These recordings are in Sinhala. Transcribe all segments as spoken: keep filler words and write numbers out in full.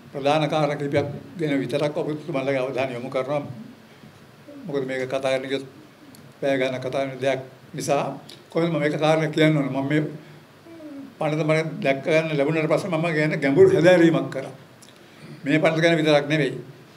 ප්‍රධාන කාරණා කිහිපයක් ගැන විතරක් ඔබතුමාලගේ අවධානය යොමු කරනවා. මොකද මේක කතා කරන එක පැය ගන්න කතා වෙන දෙයක් නිසා කොහොමද මම මේක කාරණා කියන්න ඕනේ. මම මේ පණිත මම දැක්ක ගන්න ලැබුණාට පස්සේ මම ගැන ගැඹුරු හැදෑරීමක් කරා. මේ පණිත ගැන විතරක් නෙවෙයි.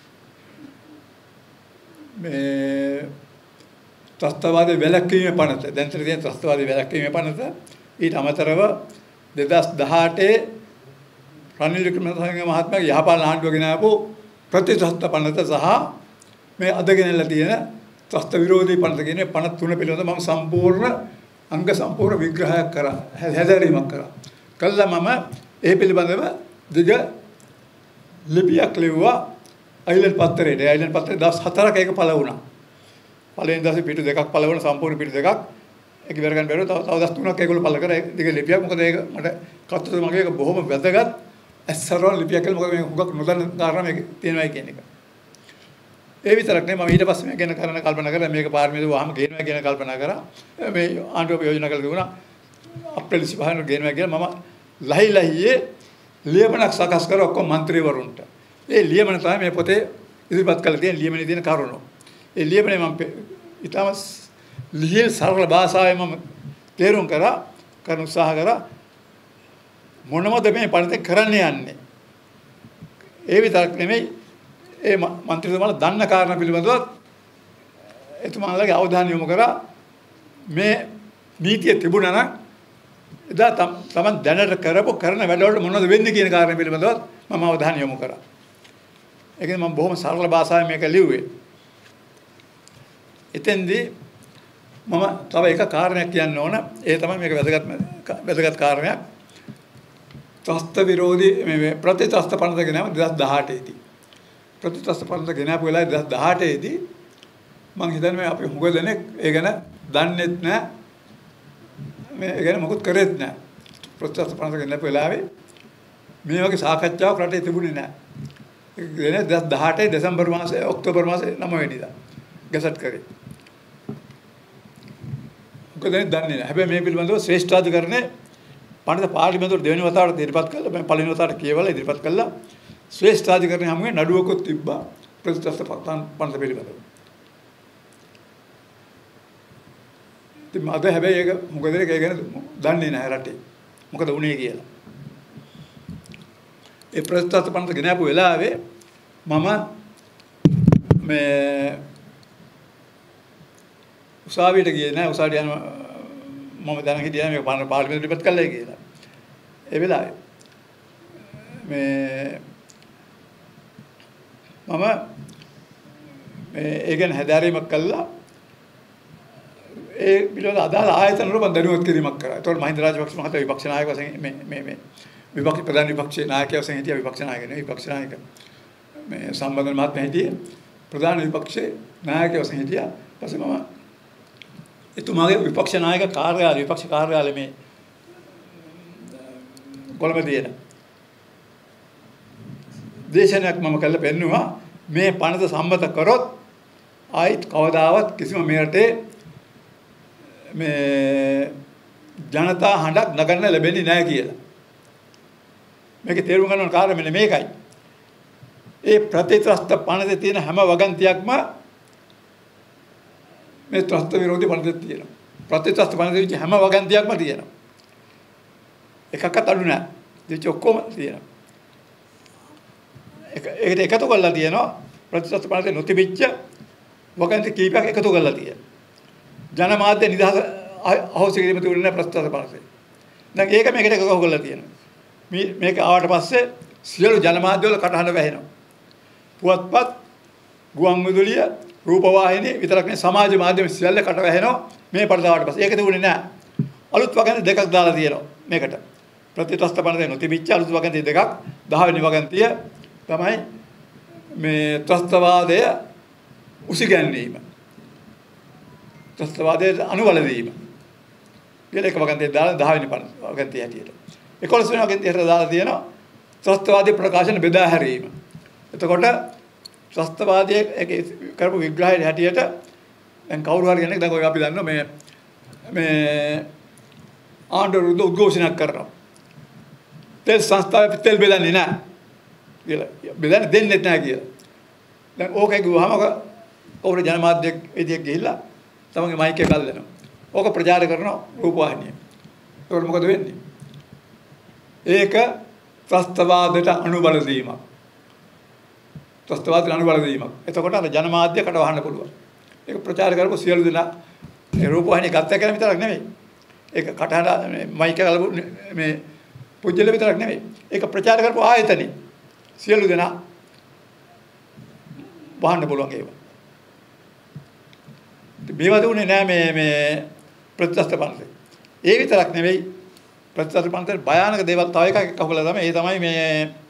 මේ ත්‍ස්තවාදී වැළැක්වීමේ පණිත. දැන් තියෙන ත්‍ස්තවාදී වැළැක්වීමේ පණිත ඊට අමතරව දෙදහස් දහඅටේ රනිල් වික්‍රමසිංහ මහත්මයාගේ යහපාලන ආණ්ඩුව ගෙන ආපු ප්‍රතිත්‍රස්ත පනත සහ මේ අද ගෙනල්ලා තියෙන ත්‍රස්ත විරෝධී පනත කියන පනත තුන පිළිබඳව මම සම්පූර්ණ අංග සම්පූර්ණ විග්‍රහයක් කරා හැදෑරීමක් කරා. කළා මම ඒ පිළිබඳව දිග ලිපියක් ලිව්වා අයිලන්ඩ් පත්තරේට. අයිලන්ඩ් පත්තරේ දවස් හතරක් ඒක පළ වුණා. පළවෙනි දවසේ පිටු දෙකක් පළ වුණා සම්පූර්ණ පිටු දෙකක්. ඒක ඉවර ගන්න බැරුව තව තව දවස් තුනක් ඒගොල්ලෝ පළ කරා. ඒක දිග ලිපියක්. මොකද ඒක මට කත්තද මගේ ඒක බොහොම වැදගත් ඇස්සරවල් ලිපියක් කියලා. මොකද මේ හුඟක් නොදන්න කාරණා මේක තියෙනවා කියන එක. ඒ විතරක් නෙමෙයි මම ඊට පස්සේ මේ ගැන කරන කල්පනා කරලා මේක පාර්ලිමේන්තුව වහම ගේනවා කියන කල්පනා කරා. මේ ආණ්ඩුව යෝජනා කරලා දුණා අප්‍රේල් විසිපහ වෙනිදා ගේනවා කියලා මම ලහි ලහියේ ලියමනක් සකස් කර ඔක්කොම മന്ത്രിවරුන්ට. ඒ ලියමන තමයි මේ පොතේ ඉදිරිපත් කරලා තියෙන ලියමනේ තියෙන කරුණු. ඒ ලියමනේ මම ඊටම ලිහිල් සරල භාෂාවෙන් මම තේරුම් කරා කරන උත්සාහ කරා මොනවද මේ පරිදි කරන්න යන්නේ. ඒ විතරක් නෙමෙයි ඒ മന്ത്രിතුමාලා දන්න කාරණා පිළිබඳව එතුමාලගේ අවධානය යොමු කරා මේ නීතිය තිබුණා නම් එදා තමන් දැනට කරපු කරන වැඩවලට මොනවද වෙන්නේ කියන කාරණා පිළිබඳව මම අවධානය යොමු කරා. ඒකෙන් මම බොහොම සරල භාෂාවෙන් මේක ලිව්වේ. එතෙන්දී මම තව එක කාරණයක් කියන්න ඕන. ඒ තමයි මේක වැදගත් වැදගත් කාරණයක්. ත්‍රස්ත විරෝධී මේ ප්‍රතිත්‍රස්ත පනත ගෙනාව දෙදහස් දහඅටේ දී. ප්‍රතිත්‍රස්ත පනත ගෙනාපු වෙලාවේ දෙදහස් දහඅටේ දී මම හිතන්නේ මේ අපි හුඟ දෙනෙක් ඒ ගැන දන්නේත් නැහැ. මේ ගැන මොකුත් කරෙත් නැහැ. ප්‍රතිත්‍රස්ත පනත ගෙනාපු වෙලාවේ මේ වගේ සාකච්ඡාවක් රටේ තිබුණේ නැහැ. ඒක දෙදහස් දහඅටේ දෙසැම්බර් මාසයේ ඔක්තෝබර් මාසයේ නවය වෙනිදා ගැසට් කරේ. මොකද දන්නේ නැහැ. හැබැයි මේ පිළිබඳව ශ්‍රේෂ්ඨාධිකරණේ පණිත පාර්ලිමේන්තුවට දෙවෙනි වතාවට ඉදිරිපත් කළා. මම පළවෙනි වතාවට කියවලා ඉදිරිපත් කළා. ශ්‍රේෂ්ඨාධිකරණය හැමුවේ නඩුවකුත් තිබ්බා ප්‍රතිත්‍රස්ත පනත පිළිබඳව. ඉතින් අද හැබැයි ඒක මොකද ඒක ගැන දන්නේ නැහැ රටේ. මොකද වුනේ කියලා. ඒ ප්‍රතිත්‍රස්ත පනත ගෙනාපු වෙලාවේ මම මේ උසාවියට ගියේ නැහැ. උසාවියට යන මම දැන හිටියා මේක පාර්ලිමේන්තුවට ඉදිරිපත් කළා කියලා. ඒ වෙලාවේ මේ මම මේ ඒ ගැන හැදෑරීමක් කළා. ඒ පිළිවෙල අදාළ ආයතන වල මම දැනුවත් කිරීමක් කරා. ඒතකොට මහින්ද රාජපක්ෂ මහතා විපක්ෂ නායක වශයෙන් මේ මේ මේ විපක්ෂ ප්‍රධාන විපක්ෂ නායකයා වශයෙන් හිටියා. විපක්ෂ නායක නෙවෙයි විපක්ෂ නායක මේ සම්බන්ධ මහත්මයා හිටියේ. ප්‍රධාන විපක්ෂ නායකයා වශයෙන් හිටියා. ඊපස්සේ මම එතුමාගේ විපක්ෂ නායක කාර්යාලය විපක්ෂ කාර්යාලය මේ කොළඹ තියෙන දේශනයක් මම කළා පෙන්නුවා මේ පනත සම්මත කරොත් ආයිත් කවදාවත් කිසිම මේ රටේ මේ ජනතා හඬක් නගන්න ලැබෙන්නේ නැහැ කියලා. මේකේ තේරුම් ගන්න ඕන කාරණා මෙන්න මේකයි. ඒ ප්‍රතිත්‍රස්ත පනතේ තියෙන හැම වගන්තියක්ම මේ ත්‍රස්ත විරෝධී පනතේ තියෙනවා. ප්‍රතිත්‍රස්ත පනතේ විච හැම වගන්තියක්ම තියෙනවා. එකක්වත් අඩු නැහැ. දෙච්ච ඔක්කොම තියෙනවා. එක ඒකට එකතු කරලා තියෙනවා ප්‍රතිත්‍රස්ත පනතේ නොතිබිච්ච වගන්ති කීපයක් එකතු කරලා තියෙනවා. ජනමාධ්‍ය නිදහස අහෝසි කිරීම තිබුණේ නැහැ ප්‍රතිත්‍රස්ත පනතේ. දැන් ඒක මේකට එකතු කරලා තියෙනවා. මේ මේක ආවට පස්සේ සියලු ජනමාධ්‍ය වල කටහඬ වැහෙනවා. පුවත්පත්, ගුවන් විදුලිය, රූපවාහිනී විතරක් නෙවෙයි සමාජ මාධ්‍යම සියල්ල කට වැහෙනවා මේ පරදාවට පස්සේ. ඒක තිබුණේ නැහැ. අලුත් වගන්ති දෙකක් දාලා තියෙනවා මේකට. ප්‍රතිත්‍රස්ත පනතේ නොතිබිච්ච අලුත් වගන්ති දෙකක්. දහ වෙනි වගන්තිය තමයි මේ ත්‍රස්තවාදය උසිගැන්වීම. ත්‍රස්තවාදයට අනුවල දීම. කියලා එක වගන්තිය දාලා දහ වෙනි වගන්තිය හැටියට. එකොළොස් වෙනි වගන්තියට දාලා තියෙනවා ත්‍රස්තවාදී ප්‍රකාශන බෙදා හැරීම. එතකොට ත්‍රස්තවාදයේ ඒකේ කරපු විග්‍රහයේ හැටියට දැන් කවුරු හරි කෙනෙක් දැන් ඔය අපි දන්නවා මේ මේ ආණ්ඩුව උද්ඝෝෂණයක් කරනවා. තෙල් සංස්ථාවේ තෙල් බෙදන්නේ නැහැ. කියලා. බෙදන්න දෙන්නේ නැහැ කියලා. දැන් ඕකේ ගිහම කවුරු ජනමාධ්‍ය විදියට ගිහිල්ලා තමන්ගේ මයික් එක අල්ලනවා. ඕක ප්‍රචාර කරනවා රූපවාහිනිය. ඒකට මොකද වෙන්නේ? ඒක ත්‍රස්තවාදයට අනුබල දීමක්. ත්‍රස්තවාදයට අනුබල දීමක්. එතකොට අර ජනමාධ්‍ය කට වහන්න පුළුවන්. ඒක ප්‍රචාර කරපු සියලු දෙනා ඒ රූපවාහිනිය ගත්ත කියලා විතරක් නෙමෙයි. ඒක කටහඬ මේ මයික් එක අල්ලපු මේ පුජ්‍යල විතරක් නෙමෙයි. ඒක ප්‍රචාර කරපු ආයතනෙ සියලු දෙනා වහන්න පුළුවන් ඒවා. මේවා දුන්නේ නෑ මේ මේ ප්‍රතිස්ථ පන්ති. ඒ විතරක් නෙවෙයි ප්‍රතිස්ථ පන්තිේ භයානක දේවල් තව එකක් අහුවලා තමයි. ඒ තමයි මේ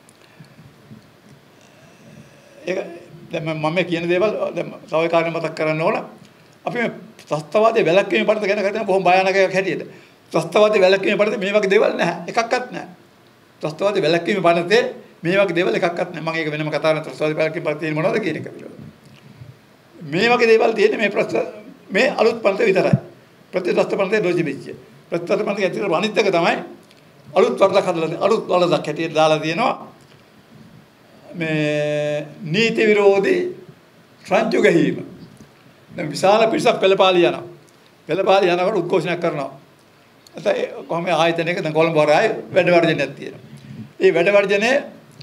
ඒක දැන් මම කියන දේවල් දැන් තව එකක් මතක් කරන්න ඕන. අපි මේ ත්‍ස්තවාදී වැළැක්වීමේ පරිදි ගැන කතා කරන බොහොම භයානක එකක් හැටියට. ත්‍ස්තවාදී වැළැක්වීමේ පරිදි මේ වගේ දේවල් නැහැ. එකක්වත් නැහැ. ත්‍ස්තවාදී වැළැක්වීමේ පරිදි මේ වගේ දේවල් එකක්වත් නැහැ. මම ඒක වෙනම කතා කරන ත්‍ස්තවාදී වැළැක්වීමේ පරිදි මොනවද කියන එක පිළිබඳව. මේ වගේ දේවල් තියෙන්නේ මේ ප්‍රශ්න මේ අලුත් පන්ති විතරයි. ප්‍රතිස්ථ පන්තිේ දොජිබිච්ච. ප්‍රතිස්ථ පන්තිේ ඇතුළේ අනිත් එක තමයි අලුත් වරදක් හදලා අලුත් වරදක් හැටියට දාලා තියෙනවා. මේ නීති විරෝධී රංචු ගැහිම. දැන් විශාල පිරිසක් පෙළපාලි යනවා. පෙළපාලි යනකොට උද්ඝෝෂණයක් කරනවා. නැත්නම් කොහොම ආයතනයක දැන් කොළඹ වරායි වැඩ වර්ජනයක් තියෙනවා. ඒ වැඩ වර්ජනයේ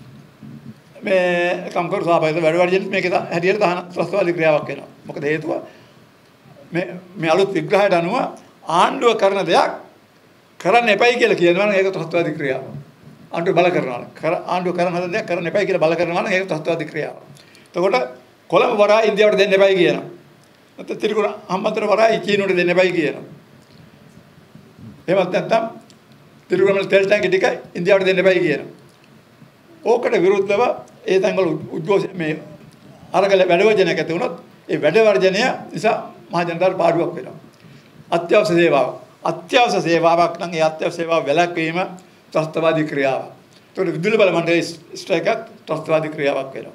මේ කම්කරු සභාවේ වැඩ වර්ජනයේ මේක හැටියට තහන ත්‍රස්තවාදී ක්‍රියාවක් වෙනවා. මොකද හේතුව මේ මේ අලුත් විග්‍රහයට අනුව ආණ්ඩුව කරන දෙයක් කරන්න එපයි කියලා කියනවා නම් ඒක ත්‍රස්තවාදී ක්‍රියාවක්. ආණ්ඩුව බල කරනවා. කර ආණ්ඩුව කරන හද දෙයක් කරන්න එපයි කියලා බල කරනවා නම් ඒක ත්‍රස්තවාදී ක්‍රියාවක්. එතකොට කොළඹ වරායි ඉන්දියාවට දෙන්න එපයි කියනවා. නැත්නම් ත්‍රිකුණ හම්බන්තොට වරායි චීනුවට දෙන්න එපයි කියනවා. එහෙමත් නැත්නම් ත්‍රිකුණමල තෙල් ටැංකි ටික ඉන්දියාවට දෙන්න එපයි කියනවා. ඕකට විරුද්ධව ඒ තැන්වල උද්ඝෝෂ මේ අරගල වැඩවර්ජනයක් ඇති වුණොත් ඒ වැඩවර්ජනය නිසා මහ ජනතාවට පාඩුවක් වෙනවා. අත්‍යවශ්‍ය සේවාව. අත්‍යවශ්‍ය සේවාවක් නම් ඒ අත්‍යවශ්‍ය සේවාව වැළැක්වීම ත්‍රස්තවාදී ක්‍රියාවක්. ඒකට විදුලි බල මණ්ඩලයේ ස්ට්‍රයික් එකක් ත්‍රස්තවාදී ක්‍රියාවක් වෙනවා.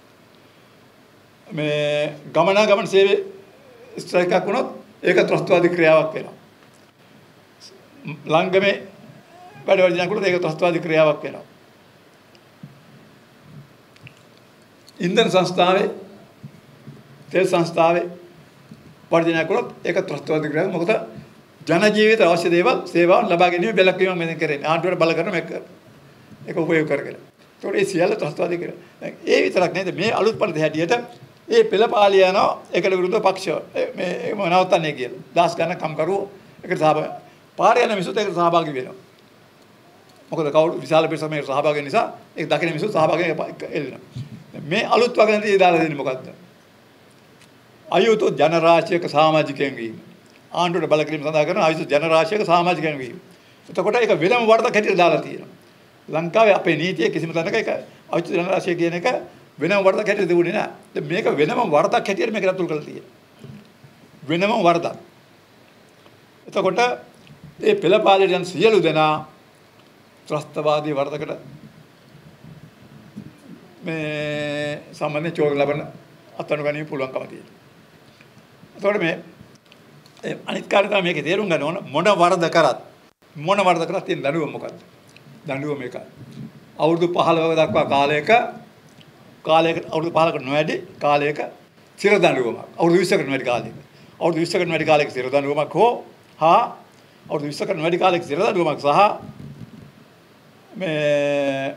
මේ ගමනාගමන සේවයේ ස්ට්‍රයික් එකක් වුණොත් ඒක ත්‍රස්තවාදී ක්‍රියාවක් වෙනවා. ලංගමේ වැඩවර්ජනයක් වුණොත් ඒක ත්‍රස්තවාදී ක්‍රියාවක් වෙනවා. ඉන්ධන සංස්ථාවේ තෙල් සංස්ථාවේ වර්ජනයක් කළොත් ඒක ත්‍රස්තවාදී ක්‍රියාවක්. මොකද ජන ජීවිත අවශ්‍ය දේවල් සේවාවන් ලබා ගැනීම බැලක්වීම මෙතන කරන්නේ. ආණ්ඩුවට බල කරන මේක ඒක උපයෝග කරගෙන. ඒතකොට ඒ සියල්ල ත්‍රස්තවාදී ක්‍රියාව. දැන් ඒ විතරක් නේද මේ අලුත් පරිදි හැටියට ඒ පෙළපාලිය යනවා ඒකට විරුද්ධ පක්ෂ මේ ඒක නවත්තන්නේ කියලා. දහස් ගණන් කම්කරුවෝ ඒකට සහභාගී පාරේ යන මිනිස්සුත් ඒකට සහභාගී වෙනවා. මොකද කවුරු විශාල පිරිසක් මේකට සහභාගී වෙන නිසා ඒක දකින මිනිස්සු සහභාගී එල්ලෙනවා. මේ අලුත් වගන්තිය දාලා දෙන්නේ මොකද්ද? අයුතු ජනරාශියක සමාජිකයන් වීම. ආණ්ඩුවට බල කිරීම සඳහා කරන අයුතු ජනරාශියක සමාජිකයන් වීම. එතකොට ඒක වෙනම වරදක් හැටියට දාලා තියෙනවා. ලංකාවේ අපේ නීතියේ කිසිම තැනක ඒක අයුතු ජනරාශිය කියන එක වෙනම වරදක් හැටියට දෙන්නේ නැහැ. දැන් මේක වෙනම වරදක් හැටියට මේක රතුල් කරලා තියෙනවා. වෙනම වරදක්. එතකොට මේ පෙළපාලියට යන සියලු දෙනා ත්‍රස්තවාදී වරදකට මේ සම්බන්ධ චෝදන ලබන අත්අඩංගු ගැනීම පුළුවන්කම තියෙනවා. එතකොට මේ අනිත් කාර්යය තමයි මේකේ තේරුම් ගන්න ඕන මොන වරද කරත් මොන වරද කරත් තියෙන දඬුවම මොකක්ද? දඬුවම මේකයි. අවුරුදු පහළොව දක්වා කාලයක කාලයක අවුරුදු පහළොවකට නොවැඩි කාලයක සිර දඬුවමක්. අවුරුදු විස්සකට නොවැඩි කාලයක. අවුරුදු විස්සකට නොවැඩි කාලයක සිර දඬුවමක් හෝ හා අවුරුදු විස්සකට නොවැඩි කාලයක සිර දඬුවමක් සහ මේ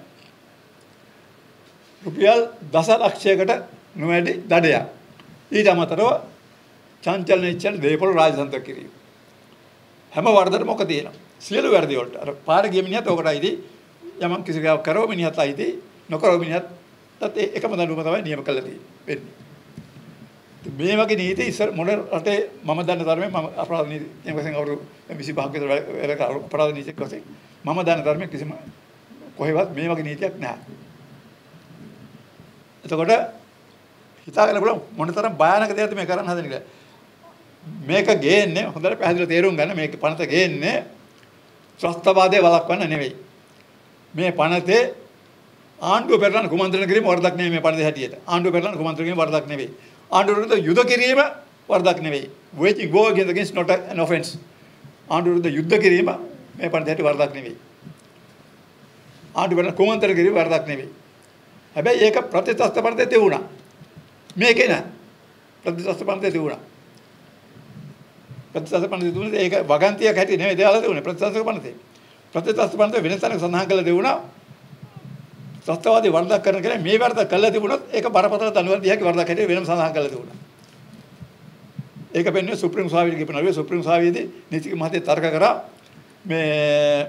රුපියල් දසලක්ෂයකට නොවැඩි දඩයක්. ඊට අමතරව චංචල නිශ්චල දේපොළ රාජසන්තක කිරීම. හැම වරදටම මොකද තියෙනවා? සියලු වැරදි වලට. අර පාරේ ගිය මිනිහත් ඔකටයිදී යමක් කිසි කෙනෙක් කරව මිනිහත් අයිදී නොකරව මිනිහත් තත් එකම දඬුවම තමයි නියම කළා තියෙන්නේ. මේ වගේ නීති ඉස්සර මොන රටේ මම දන්න තරමේ මම අපරාධ නීති එහෙම වශයෙන් අවුරුදු විසිපහක විතර වැඩ කරලා අපරාධ නීතියක් වශයෙන් මම දන්න තරමේ කිසිම කොහෙවත් මේ වගේ නීතියක් නැහැ. එතකොට හිතාගන්න පුළුවන් මොනතරම් භයානක දෙයක්ද මේ කරන්න හදන කියලා. මේක ගේන්නේ හොඳට පැහැදිලිව තේරුම් ගන්න මේක පනත ගේන්නේ ත්‍රස්තවාදයේ වළක්වන්න නෙවෙයි. මේ පනතේ ආණ්ඩුව පෙරලන කුමන්ත්‍රණ කිරීම වරදක් නෙවෙයි මේ පනතේ හැටියට. ආණ්ඩුව පෙරලන කුමන්ත්‍රණ කිරීම වරදක් නෙවෙයි. ආණ්ඩුව විරුද්ධ යුද කිරීම වරදක් නෙවෙයි. waging war against not an offense. ආණ්ඩුව විරුද්ධ යුද්ධ කිරීම මේ පනතේ හැටි වරදක් නෙවෙයි. ආණ්ඩුව පෙරලන කුමන්ත්‍රණ කිරීම වරදක් නෙවෙයි. හැබැයි ඒක ප්‍රතිත්‍රස්ත පනතේ තිබුණා. මේකේ නෑ. ප්‍රතිත්‍රස්ත පනතේ තිබුණා. ප්‍රතිත්‍රස්ත පනතේ තිබුණේ ඒක වගන්තියක් හැටි නෙවෙයි දාලා තිබුණේ ප්‍රතිත්‍රස්ත පනතේ. ප්‍රතිත්‍රස්ත පනතේ වෙනසක් සඳහන් කළා තිබුණා. ත්‍රස්තවාදී වරදක් කරන කෙනා මේ වරද කළා තිබුණොත් ඒක බරපතල දඬුවම් දිහාක වරදක් හැටියට වෙනම සඳහන් කළා තිබුණා. ඒක පෙන්නේ සුප්‍රීම සභාවේ කියපනවා. සුප්‍රීම සභාවේදී නීතික මහත්තයා තර්ක කරා මේ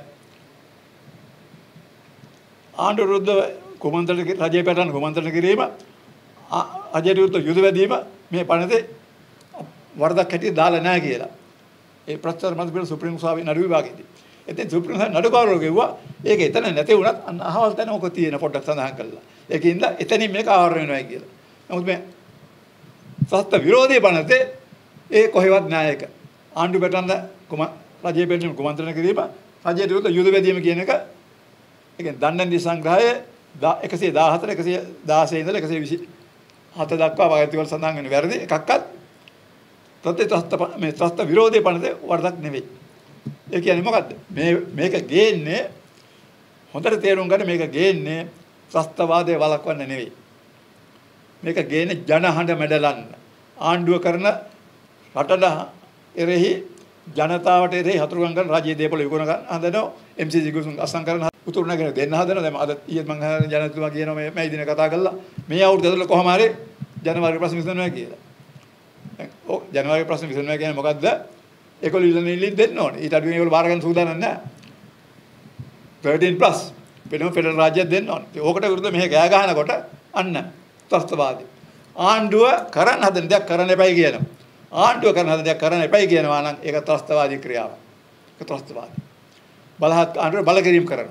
ආණ්ඩුව විරුද්ධ කුමන්ත්‍රණ රජය පැටලන කුමන්ත්‍රණ කිරීම රජය විරුද්ධ යුද වැදීම මේ පනතේ වරදක් හැටියට දාලා නැහැ කියලා. ඒ ප්‍රස්තාව මත පිළ සුප්‍රීම සභාවේ නඩු විභාගයේදී. එතෙන් සුප්‍රීම සභාවේ නඩුකාරයෝ කිව්වා ඒක එතන නැති වුණත් අන්න අහවල් තැන මොකද තියෙන පොඩ්ඩක් සඳහන් කළා. ඒකින්ද එතනින් මේක ආවරණය වෙනවා කියලා. නමුත් මේ සත්‍ය විරෝධී පනතේ ඒ කොහෙවත් නැහැ ඒක. ආණ්ඩුව පැටලන කුම රජය පැටලන කුමන්ත්‍රණ කිරීම රජය විරුද්ධ යුද වැදීම කියන එක ඒ කියන්නේ දණ්ඩනදී සංග්‍රහය එකසිය දාහතර එකසිය දාසය ඉඳලා එකසිය විසිහත දක්වා වාග්තිවල සඳහන් වෙන වැරදි එකක්වත් ප්‍රතිත්‍රස්ත මේ ත්‍රස්ත විරෝධී පනතේ වරදක් නෙවෙයි. ඒ කියන්නේ මොකද්ද? මේ මේක ගේන්නේ හොඳට තේරුම් ගන්න මේක ගේන්නේ ත්‍රස්තවාදයේ වළක්වන්න නෙවෙයි. මේක ගේන්නේ ජනහඬ මැඩලන්න. ආණ්ඩුව කරන රටට එරෙහි ජනතාවට එරෙහි හතුරුකම් කරන රාජ්‍ය දේපල විකුණ ගන්න හදනවා. එම් සී ජිගුසුන් අසං කරන උතුරු නගර දෙන්න හදනවා. දැන් අද ඊයේත් මම අහන ජනතුමා කියනවා මේ මේ දින කතා කළා. මේ අවුරුද්ද ඇතුළත කොහොම හරි ජනවාරි ප්‍රශ්න විසඳනවා කියලා. දැන් ඔව් ජනවාරි ප්‍රශ්න විසඳනවා කියන්නේ මොකද්ද? ඒගොල්ලෝ ඉල්ලන ඉල්ලීම් දෙන්න ඕනේ. ඊට අඩු ඒගොල්ලෝ බාර ගන්න සූදානම් නැහැ. thirteen plus වෙනම ෆෙඩරල් රාජ්‍යයක් දෙන්න ඕනේ. ඒ ඕකට විරුද්ධව මෙහෙ ගෑ ගහනකොට අන්න ත්‍රස්තවාදී. ආණ්ඩුව කරන්න හදන දෙයක් කරන්න එපයි කියනවා. ආණ්ඩුව කරන හදන දෙයක් කරන්න එපයි කියනවා නම් ඒක ත්‍රස්තවාදී ක්‍රියාවක්. ඒක ත්‍රස්තවාදී. බලහත් ආණ්ඩුව බල කිරීම කරනවා.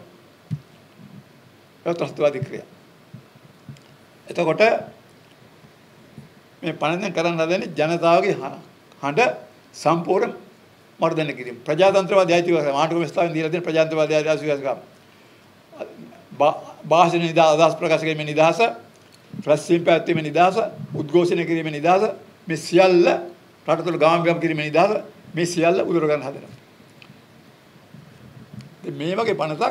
ඒක ත්‍රස්තවාදී ක්‍රියාව. එතකොට මේ පණෙන් කරන්න හදන්නේ ජනතාවගේ හඬ සම්පූර්ණ මර්ධනය කිරීම. ප්‍රජාතන්ත්‍රවාදී අයිතිවාසිකම් ආණ්ඩුව මෙස්තාවෙන් දීලා තියෙන ප්‍රජාතන්ත්‍රවාදී අයිතිවාසිකම්. භාෂණ නිදහස අදහස් ප්‍රකාශ කිරීමේ නිදහස, රැස්වීම පැවැත්වීමේ නිදහස, උද්ඝෝෂණය කිරීමේ නිදහස, මේ සියල්ල රට තුළ ගාම්භීරම් කිරීමේ නිදහස මේ සියල්ල උදුර ගන්න හදනවා. මේ වගේ පනතක්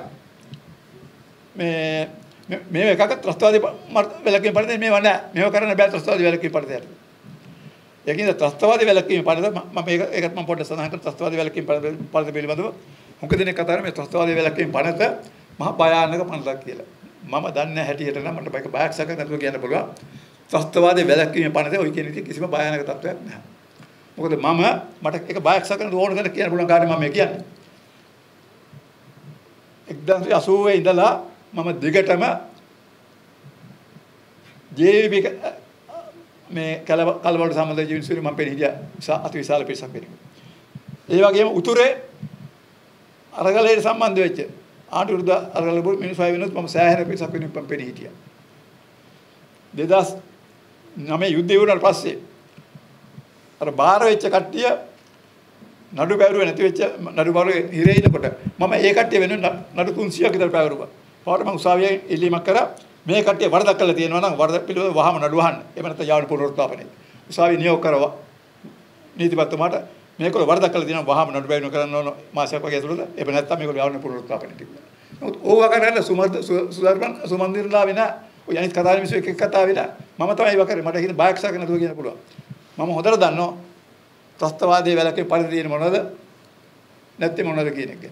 මේ මේ එකක ත්‍රස්තවාදී වැලකීම් පනතේ මේව නෑ. මේව කරන්න බෑ ත්‍රස්තවාදී වැලකීම් පනතේ. ඒකින්ද ත්‍රස්තවාදී වැලකීම් පනත මම මේක ඒකත් මම පොඩ්ඩක් සඳහන් කරා. ත්‍රස්තවාදී වැලකීම් පනත පිළිබඳව මොකද දෙනෙක් කතා කරන්නේ මේ ත්‍රස්තවාදී වැලකීම් පනත මහා භයානක පනතක් කියලා. මම දන්නේ හැටියට නම් මට බයික බයක් සැක නැතුව කියන්න පුළුවන්. ත්‍රස්තවාදී වැලකීම් පනතේ ඔය කියන විදිහ කිසිම භයානක තත්ත්වයක් නැහැ. මොකද මම මට ඒක බයක් සැක නැතුව ඕන කෙනෙක් කියන්න පුළුවන් කාර්යය මම මේ කියන්නේ. එක්දාසය අසූවේ ඉඳලා මම දිගටම ජේ වී බී මේ කලබලට සම්බන්ධ ජීවිතේ මම පෙරේ හිටියා අති විශාල පිරිසක් පෙරේ. ඒ වගේම උතුරේ අරගලයට සම්බන්ධ වෙච්ච ආණ්ඩුව විරුද්ධ අරගල වල මිනිස්සු ආය වෙනත් මම සෑහෙන පිරිසක් වෙනුවෙන් මම පෙරේ හිටියා. දෙදාස් නවයේ යුද්ධය වුණාට පස්සේ අර බාර වෙච්ච කට්ටිය නඩු පැවරුවේ නැති වෙච්ච නඩු බාරුවේ හිරේ ඉනකොට මම ඒ කට්ටිය වෙනුවෙන් නඩු තුන්සියයක් විතර පැවරුවා. පාට මම උසාවියෙන් ඉල්ලීමක් කරා මේ කට්ටිය වරදක් කළා තියෙනවා නම් වරද පිළිවෙල වහම නඩු අහන්න. එහෙම නැත්නම් යාවන පුනරුත්ථාපනය. උසාවිය නියෝග කරවා නීතිපතිතුමාට මේකවල වරදක් කළා තියෙනවා වහම නඩු බැවින කරන්න ඕන මාසයක් වගේ ඇතුළත. එහෙම නැත්නම් මේකවල යාවන පුනරුත්ථාපනය තිබුණා. නමුත් ඕවා කරන්න සුමර්ද සුදර්පන් සුමන්දිරලා වෙන ඔය අනිත් කතාවේ මිනිස්සු එක එක කතා වෙලා මම තමයි ඒවා කරේ. මට හිතේ බයක් සාක නැතුව කියන්න පුළුවන්. මම හොඳට දන්නවා ත්‍රස්තවාදී වැලකේ පරිදි තියෙන මොනවද නැත්නම් මොනවද කියන එක.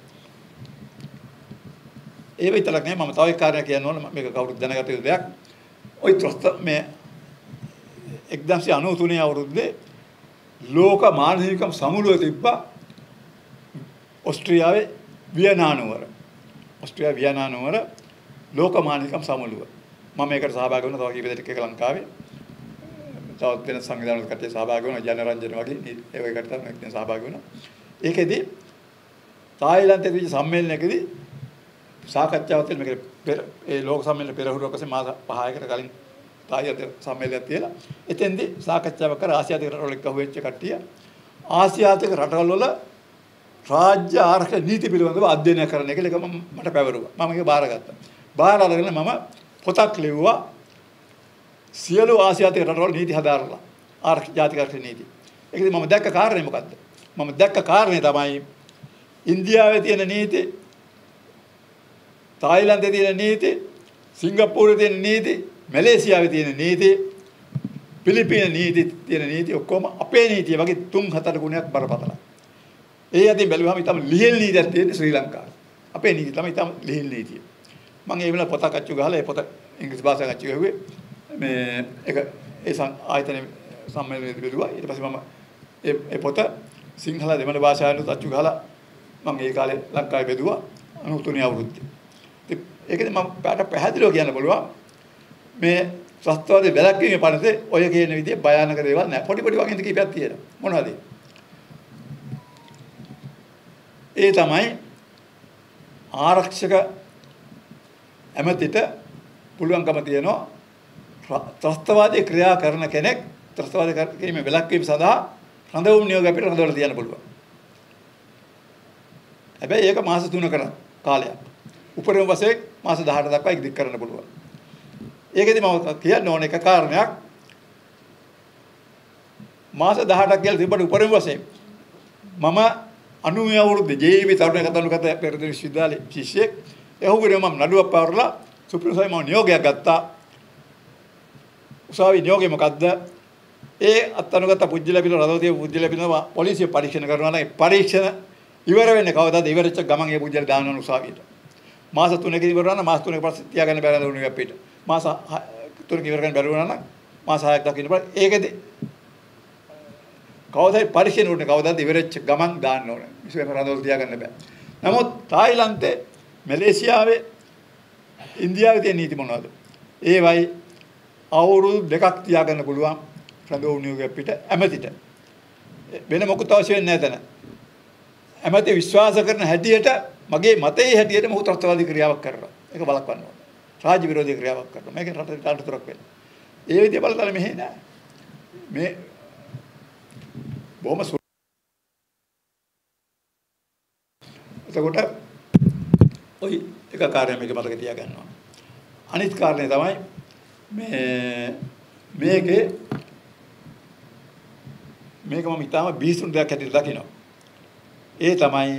ඒ විතරක් නෙමෙයි මම තව එක් කාරණයක් කියන්න ඕන මේක කවුරුත් දැනගත යුතු දෙයක්. ওই ත්‍රස්ත මේ එක්දාසය අනූතුනේ අවුරුද්දේ ලෝක මානසිකම් සමුළුව තිබ්බා ඕස්ට්‍රියාවේ වියනා නුවර. ඕස්ට්‍රියාවේ වියනා නුවර ලෝක මානසිකම් සමුළුව. මම මේකට සහභාගී වුණා. තව කීප දෙනෙක් එක ලංකාවේ තවත් වෙන සංවිධාන වල කට්ටිය සහභාගී වුණා. ජනරන්ජන වගේ ඒ වගේ කට්ටිය තමයි සහභාගී වුණා. ඒකෙදි තායිලන්තයේ තිබිච්ච සම්මේලනයකදී සාකච්ඡාවක් තියෙන මේක ඒ ලෝක සම්මේලන පෙරහුරුවක පස්සේ මාස පහකට කලින් තායිලන්ත සම්මේලනයක් තියලා එතෙන්දී සාකච්ඡාවක් කර ආසියාතික රටවල එක්ක හුවෙච්ච කට්ටිය ආසියාතික රටවල වල රාජ්‍ය ආරක්ෂක නීති පිළිබඳව අධ්‍යයනය කරන එක එක මට පැවරුවා. මම ඒක බාරගත්තා. බාර අරගෙන මම පොතක් ලිව්වා සියලු ආසියාතික රටවල නීති හදාරලා ආරක්ෂක ජාතික ආරක්ෂක නීති. ඒකදී මම දැක්ක කාරණේ මොකද්ද? මම දැක්ක කාරණේ තමයි ඉන්දියාවේ තියෙන නීති, තායිලන්තයේ තියෙන නීති, සිංගප්පූරුවේ තියෙන නීති, මැලේසියාවේ තියෙන නීති, පිලිපීන නීති තියෙන නීති ඔක්කොම අපේ නීතිය වගේ තුන් හතර ගුණයක් බරපතලයි. ඒ අතින් බැලුවම ඊටම ලිහිල් නීතියක් තියෙන්නේ ශ්‍රී ලංකාවේ. අපේ නීති තමයි ඊටම ලිහිල් නීතිය. මම ඒ වෙලාව පොතක් අච්චු ගහලා ඒ පොත ඉංග්‍රීසි භාෂාවෙන් අච්චු ගහුවේ මේ ඒක ඒ ආයතනයේ සම්මේලනයේදී බැලුවා. ඊට පස්සේ මම ඒ ඒ පොත සිංහල දෙමළ භාෂාවෙන් අච්චු ගහලා මම ඒ කාලේ ලංකාවේ බෙදුවා අනූ තුනේ අවුරුද්දේ. ඉතින් ඒකද මම පාට පැහැදිලිව කියන්න බලුවා මේ ත්‍රස්තවාදී වැළැක්වීමේ පනතේ ඔය කියන විදිහේ භයානක දේවල් නැහැ. පොඩි පොඩි වගේ කීපයක් තියෙනවා. මොනවද? ඒ තමයි ආරක්ෂක ඇමතිට පුළුවන්කම තියෙනවා ත්‍රස්තවාදී ක්‍රියා කරන කෙනෙක් ත්‍රස්තවාදී කිරීමේ වැළැක්වීම සඳහා රඳවුම් නියෝග අපිට රඳවලා තියන්න පුළුවන්. හැබැයි ඒක මාස තුනකට කාලයක්. උපරිම වශයෙන් මාස දහඅට දක්වා ඒක දික් කරන්න පුළුවන්. ඒකෙදි මම කියන්න ඕන එක කාරණයක් මාස දහඅටක් කියලා තිබ්බට උපරිම වශයෙන් මම අනුමය අවුරුද්දේ ජේ.වී. තරුණ කතනුගත පෙරදින විශ්වවිද්‍යාලයේ ශිෂ්‍යෙක් එහුගුරේ මම නඩුවක් පවරලා සුප්‍රීම සභාවේ මම නියෝගයක් ගත්තා. උසාවි නියෝගය මොකද්ද? ඒ අත්අනුගත පුජ්‍යල පිළ රදවතිය පුජ්‍යල පිළව පොලිසිය පරීක්ෂණ කරනවා නම් ඒ පරීක්ෂණ ඉවර වෙන්නේ කවදාද? ඉවරෙච්ච ගමන් ඒ පුජ්‍යල දානවා උසාවියට. මාස තුනකදී ඉවර වුණා නම් මාස තුනක පස්සේ තියාගන්න බැහැ නේද උණුවේ අපිට. මාස තුනක ඉවර කරන්න බැරි වුණා නම් මාස හයක් දක්වා ඉන්න බෑ. ඒකෙදි කවදායි පරීක්ෂණ උනේ කවදාද ඉවරෙච්ච ගමන් දාන්න ඕනේ. විශ්ව රඳවල තියාගන්න බෑ. නමුත් තායිලන්තේ, මැලේසියාවේ, ඉන්දියාවේ තියෙන නීති මොනවද? ඒවයි අවුරුදු දෙකක් තියාගන්න පුළුවන් රඳවුම් නියෝගයක් පිට ඇමතිට. වෙන මොකුත් අවශ්‍ය වෙන්නේ නැහැ එතන. ඇමති විශ්වාස කරන හැටියට මගේ මතයේ හැටියට මොහු ත්‍රස්තවාදී ක්‍රියාවක් කරනවා. ඒක බලක්වන්න ඕනේ. රාජ්‍ය විරෝධී ක්‍රියාවක් කරනවා. මේකෙන් රටට අනතුරක් වෙනවා. ඒ විදිය බලතල මෙහෙ නෑ. මේ බොහොම එතකොට ඔයි එක කාර්යයක් මේක මතක තියාගන්න ඕන. අනිත් කාරණේ තමයි මේ මේකේ මේක මම ඊටාම බීසුණු දෙයක් හැටියට දකිනවා. ඒ තමයි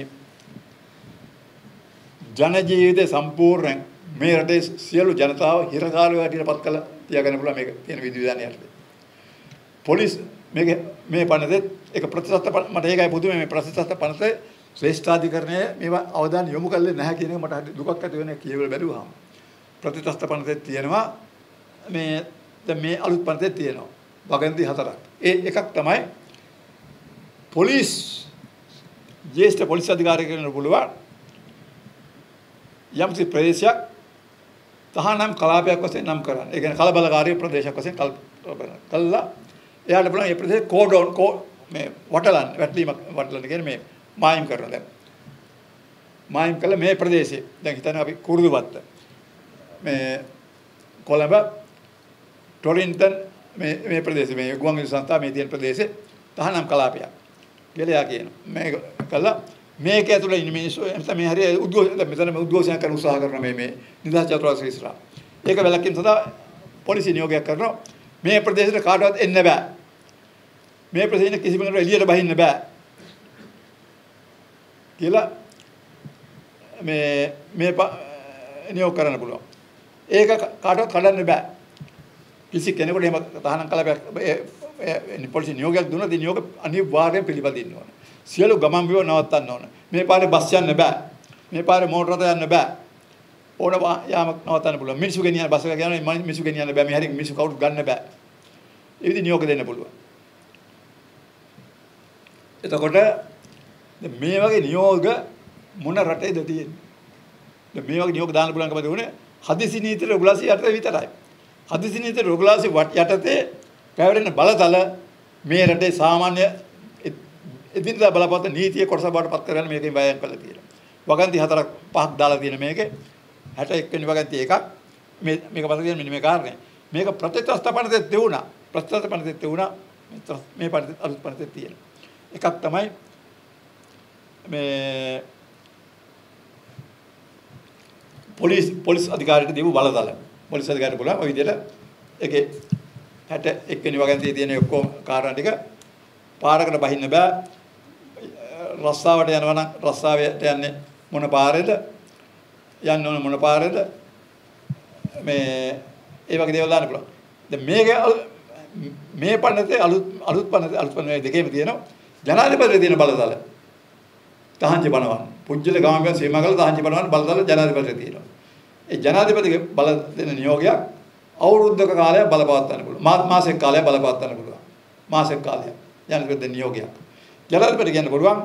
ජන ජීවිතේ සම්පූර්ණ මේ රටේ සියලු ජනතාව හිරකාරයෝ හැටියට පත් කළ තියාගන්න පුළුවන් මේක තියෙන විධිවිධානයට. පොලිස් මේක මේ පනතේ ඒක ප්‍රතිශත මට ඒකයි පුදුමයි මේ ප්‍රතිශත පනතේ ශ්‍රේෂ්ඨාධිකරණය මේවා අවධානය යොමු කළේ නැහැ කියන එක මට දුකක් ඇති වෙන කියවල බැලුවාම ප්‍රතිශත පනතේ තියෙනවා මේ දැන් මේ අලුත් පනතේ තියෙනවා වගන්ති හතරක්. ඒ එකක් තමයි පොලිස් ජ්‍යෙෂ්ඨ පොලිස් අධිකාරියෙකුට පුළුවන් යම්කිසි ප්‍රදේශයක් තහනම් කලාපයක් වශයෙන් නම් කරන්න. ඒ කියන්නේ කලබලකාරී ප්‍රදේශයක් වශයෙන් කල්ලා එයාට බලන්න මේ ප්‍රදේශේ කෝඩ් ඩවුන් කෝ මේ වටලන් වැටලීමක් වටලන කියන්නේ මේ මායිම් කරනවා දැන්. මායිම් කළා මේ ප්‍රදේශේ. දැන් හිතන්න අපි කුරුදුවත්ත. මේ කොළඹ ටොරින්ටන් මේ මේ ප්‍රදේශේ මේ ගුවන්විදුලි සංස්ථාව මේ තියෙන ප්‍රදේශේ තහනම් කලාපයක්. කියලා කියනවා. මේක කළා මේක ඇතුළේ ඉන්න මිනිස්සු එතන මේ හරිය උද්ඝෝෂ මෙතන මේ උද්ඝෝෂණ කරන උත්සාහ කරන මේ මේ නිදහස් චතුරාර්ය ඉස්රා. ඒක වැළකීම් සඳහා පොලිසිය නියෝගයක් කරනවා. මේ ප්‍රදේශයට කාටවත් එන්න බෑ. මේ ප්‍රදේශයේ කිසිම කෙනෙකුට එළියට බහින්න බෑ. කියලා මේ මේ නියෝග කරන්න පුළුවන්. ඒක කාටවත් කඩන්න බෑ. කිසි කෙනෙකුට එහෙම තහනම් කළා ඒ පොලිසිය නියෝගයක් දුන්නා. ඒ නියෝග අනිවාර්යයෙන් පිළිපදින්න ඕන. සියලු ගමන් බිම නවත්තන්න ඕන. මේ පාරේ බස් යන්න බෑ. මේ පාරේ මෝටර රථ යන්න බෑ. ඕන යාමක් නවත්තන්න පුළුවන්. මිනිස්සු ගෙනියන බස් එක යනවා මිනිස්සු ගෙනියන්න බෑ. මේ හරිය මිනිස්සු කවුරුත් ගන්න බෑ. ඒ විදිහ නියෝග දෙන්න පුළුවන්. එතකොට මේ වගේ නියෝග මොන රටේද තියෙන්නේ? මේ වගේ නියෝග දාන්න පුළුවන්කම තිබුණේ හදිසි නීති රෙගුලාසි යටතේ විතරයි. හදිසි නීති රෙගුලාසි යටතේ පැවරෙන බලතල මේ රටේ සාමාන්‍ය එදිනදා බලපෑම් නීතිය කොටස බවට පත් කරගෙන මේකෙන් බයයන් කළා කියලා. වගන්ති හතරක් පහක් දාලා තියෙන මේකේ හැට එක් වෙනි වගන්ති එකක් මේ මේක පස්සේ කියන මෙන්න මේ කාරණේ. මේක ප්‍රතිත්‍රස්තපනතේ තියුණා. ප්‍රතිත්‍රස්තපනතේ තියුණා. මේ පරිදි අලුත් පනතේ තියෙනවා. එකක් තමයි මේ පොලිස් පොලිස් අධිකාරියට දීපු බලතල. පොලිස් අධිකාරියට බලලා ඔය විදිහට ඒකේ හැට එක් වෙනි වගන්තියේ තියෙන ඔක්කොම කාරණා ටික පාරකට බහින්න බෑ. රස්සාවට යනවා නම් රස්සාවට යන්නේ මොන පාරේද? යන්න ඕන මොන පාරේද? මේ ඒ වගේ දේවල් දාන්න පුළුවන්. දැන් මේක මේ පන්නතේ අලුත් අලුත් පන්නතේ අලුත් පන්නතේ දෙකේම තියෙනවා. ජනාධිපතිගේ තියෙන බලතල. තහංචි බණවන්න. පුජ්‍යල ගාමිකයන් සීමාකල තහංචි බණවන්න බලතල ජනාධිපතිගේ තියෙනවා. ඒ ජනාධිපතිගේ බල දෙන නියෝගයක් අවුරුද්දක කාලයක් බලපවත්වන්න පුළුවන්. මාසෙක කාලයක් බලපවත්වන්න පුළුවන්. මාසෙක කාලයක්. ජනාධිපතිගේ නියෝගයක්. ජනාධිපති කියන්න පුළුවන්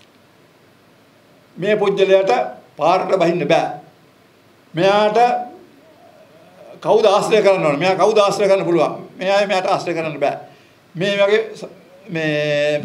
මේ පුජ්‍යලයට පාරට බහින්න බෑ. මෙයාට කවුද ආශ්‍රය කරන්න ඕන? මෙයා කවුද ආශ්‍රය කරන්න පුළුවන්? මෙයා මෙයාට ආශ්‍රය කරන්න බෑ. මේ වගේ මේ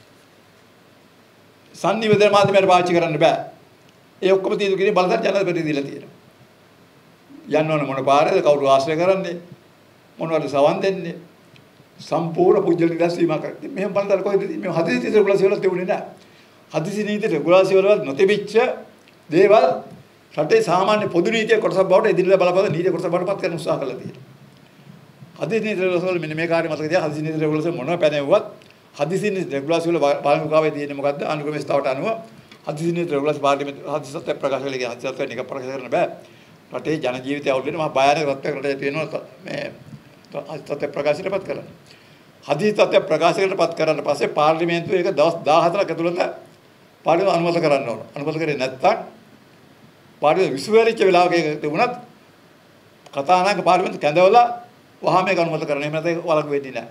සංනිවේදන මාධ්‍යමයට පාවිච්චි කරන්න බෑ. ඒ ඔක්කොම තීන්දුව කිරීම බලතල ජනාධිපති දීලා තියෙනවා. යන්න ඕන මොන පාරේද කවුරු ආශ්‍රය කරන්නේ? මොනවද සවන් දෙන්නේ? සම්පූර්ණ පුජ්‍යල නිදහස් වීම කරන්නේ. මෙහෙම බලතල කොහෙද මේ හදිසි නීති රෙගුලාසි වල තිබුණේ නැහැ. හදිසි නීති රෙගුලාසි වල නොතිබිච්ච දේවල් රටේ සාමාන්‍ය පොදු නීතිය කොටසක් බවට ඉදිරියට බලපෑම නීතිය කොටසක් බවට පත් කරන්න උත්සාහ කළා තියෙනවා. හදිසි නීති රෙගුලාසි වල මෙන්න මේ කාර්ය මතක තියා හදිසි නීති රෙගුලාසි මොනවා පැනෙව්වත් හදිසි නීති රෙගුලාසි වල බලමුකාවේ තියෙන්නේ මොකද්ද? අනුක්‍රම ස්ථාවට අනුව හදිසි නීති රෙගුලාසි පාර්ලිමේන්තු හදිසි සත්‍ය ප්‍රකාශ කළේ කියන හදිසි සත්‍ය නික ප්‍රකාශ කරන්න බෑ. රටේ ජන ජීවිතය අවුල් වෙන මහා භයානක තත්ත්වයක රටේ තියෙනවා මේ සත්‍ය ප්‍රකාශයටපත් කරන්න. හදිසි සත්‍ය ප්‍රකාශයටපත් කරන්න පස්සේ පාර්ලිමේන්තුවේ ඒක දවස් දාහතරක් ඇතුළත පාර්ලිමේන්තුව අනුමත කරන්න ඕන. අනුමත කරේ නැත්නම් පාර්ලිමේන්තුව විශ්වවිද්‍යාලයක වෙලාවක තිබුණත් කතානායක පාර්ලිමේන්තුව කැඳවලා වහාම ඒක අනුමත කරන්න. එහෙම නැත්නම් වලක් වෙන්නේ නැහැ.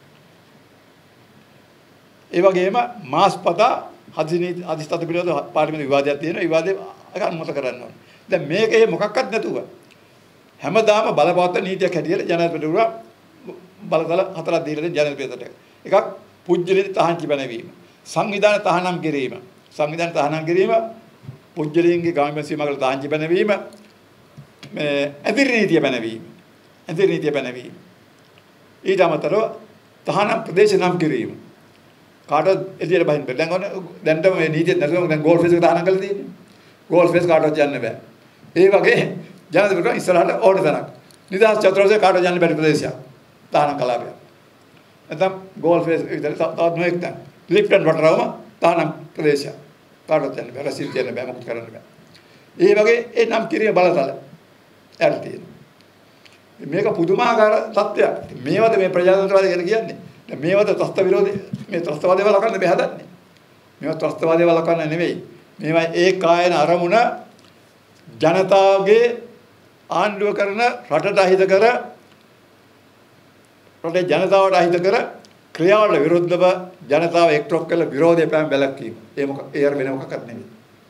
ඒ වගේම මාස්පතා හදිසි හදිසි තත්ත්ව පිළිබඳව පාර්ලිමේන්තු විවාදයක් තියෙනවා. ඒ විවාදේ ඒක අනුමත කරන්න ඕන. දැන් මේකේ මොකක්වත් නැතුව හැමදාම බලපවත්වන නීතියක් හැටියට ජනාධිපතිවරයා බලතල හතරක් දීලා දෙන ජනාධිපතිට. එකක් පුජ්‍යලේ තහංචි බැනවීම. සංවිධාන තහනම් කිරීම. සංවිධාන තහනම් කිරීම පුජ්‍යලීන්ගේ ගාමිණී සීමාවල තහංචි බැනවීම. මේ ඇදිරි නීතිය බැනවීම. ඇදිරි නීතිය බැනවීම. ඊට අමතරව තහනම් ප්‍රදේශ නම් කිරීම. කාටවත් එළියට බහින්න බෑ. දැන් ඔන්න දැන්ට මේ නීතිය නැතුවම දැන් ගෝල් ෆේස් එක තහනම් කරලා තියෙන්නේ. ගෝල් ෆේස් කාටවත් යන්න බෑ. ඒ වගේ ජනාධිපතිතුමා ඉස්සරහට ඕන තරක් නිදහස් චතුරස්‍රය කාටවත් යන්න බැරි ප්‍රදේශයක්. තහනම් කලාපයක්. නැත්නම් ගෝල් ෆේස් විතර තවත් නොඑක් තැන්. ලිෆ්ටන් වටරවම තහනම් ප්‍රදේශයක්. කාටවත් යන්න බෑ. රසීද් දෙන්න බෑ. මොකද කරන්න බෑ. ඒ වගේ ඒ නම් කිරිය බලතල යට තියෙනවා. මේක පුදුමාකාර තත්ත්වයක්. මේවද මේ ප්‍රජාතන්ත්‍රවාදය කියලා කියන්නේ. දැන් මේවද ත්‍රස්ත විරෝධී මේ ත්‍රස්තවාදය වලකන්න බෑ හදන්නේ. මේවා ත්‍රස්තවාදය වලකන්න නෙවෙයි. මේවා ඒ කායන අරමුණ ජනතාවගේ ආණ්ඩුව කරන රටට අහිත කර රටේ ජනතාවට අහිත කර ක්‍රියාවල විරුද්ධව ජනතාව එක්ටොක් කළ විරෝධය පැම් බැලක්වීම. ඒ මොක ඒ අර වෙන මොකක්වත් නෙවෙයි.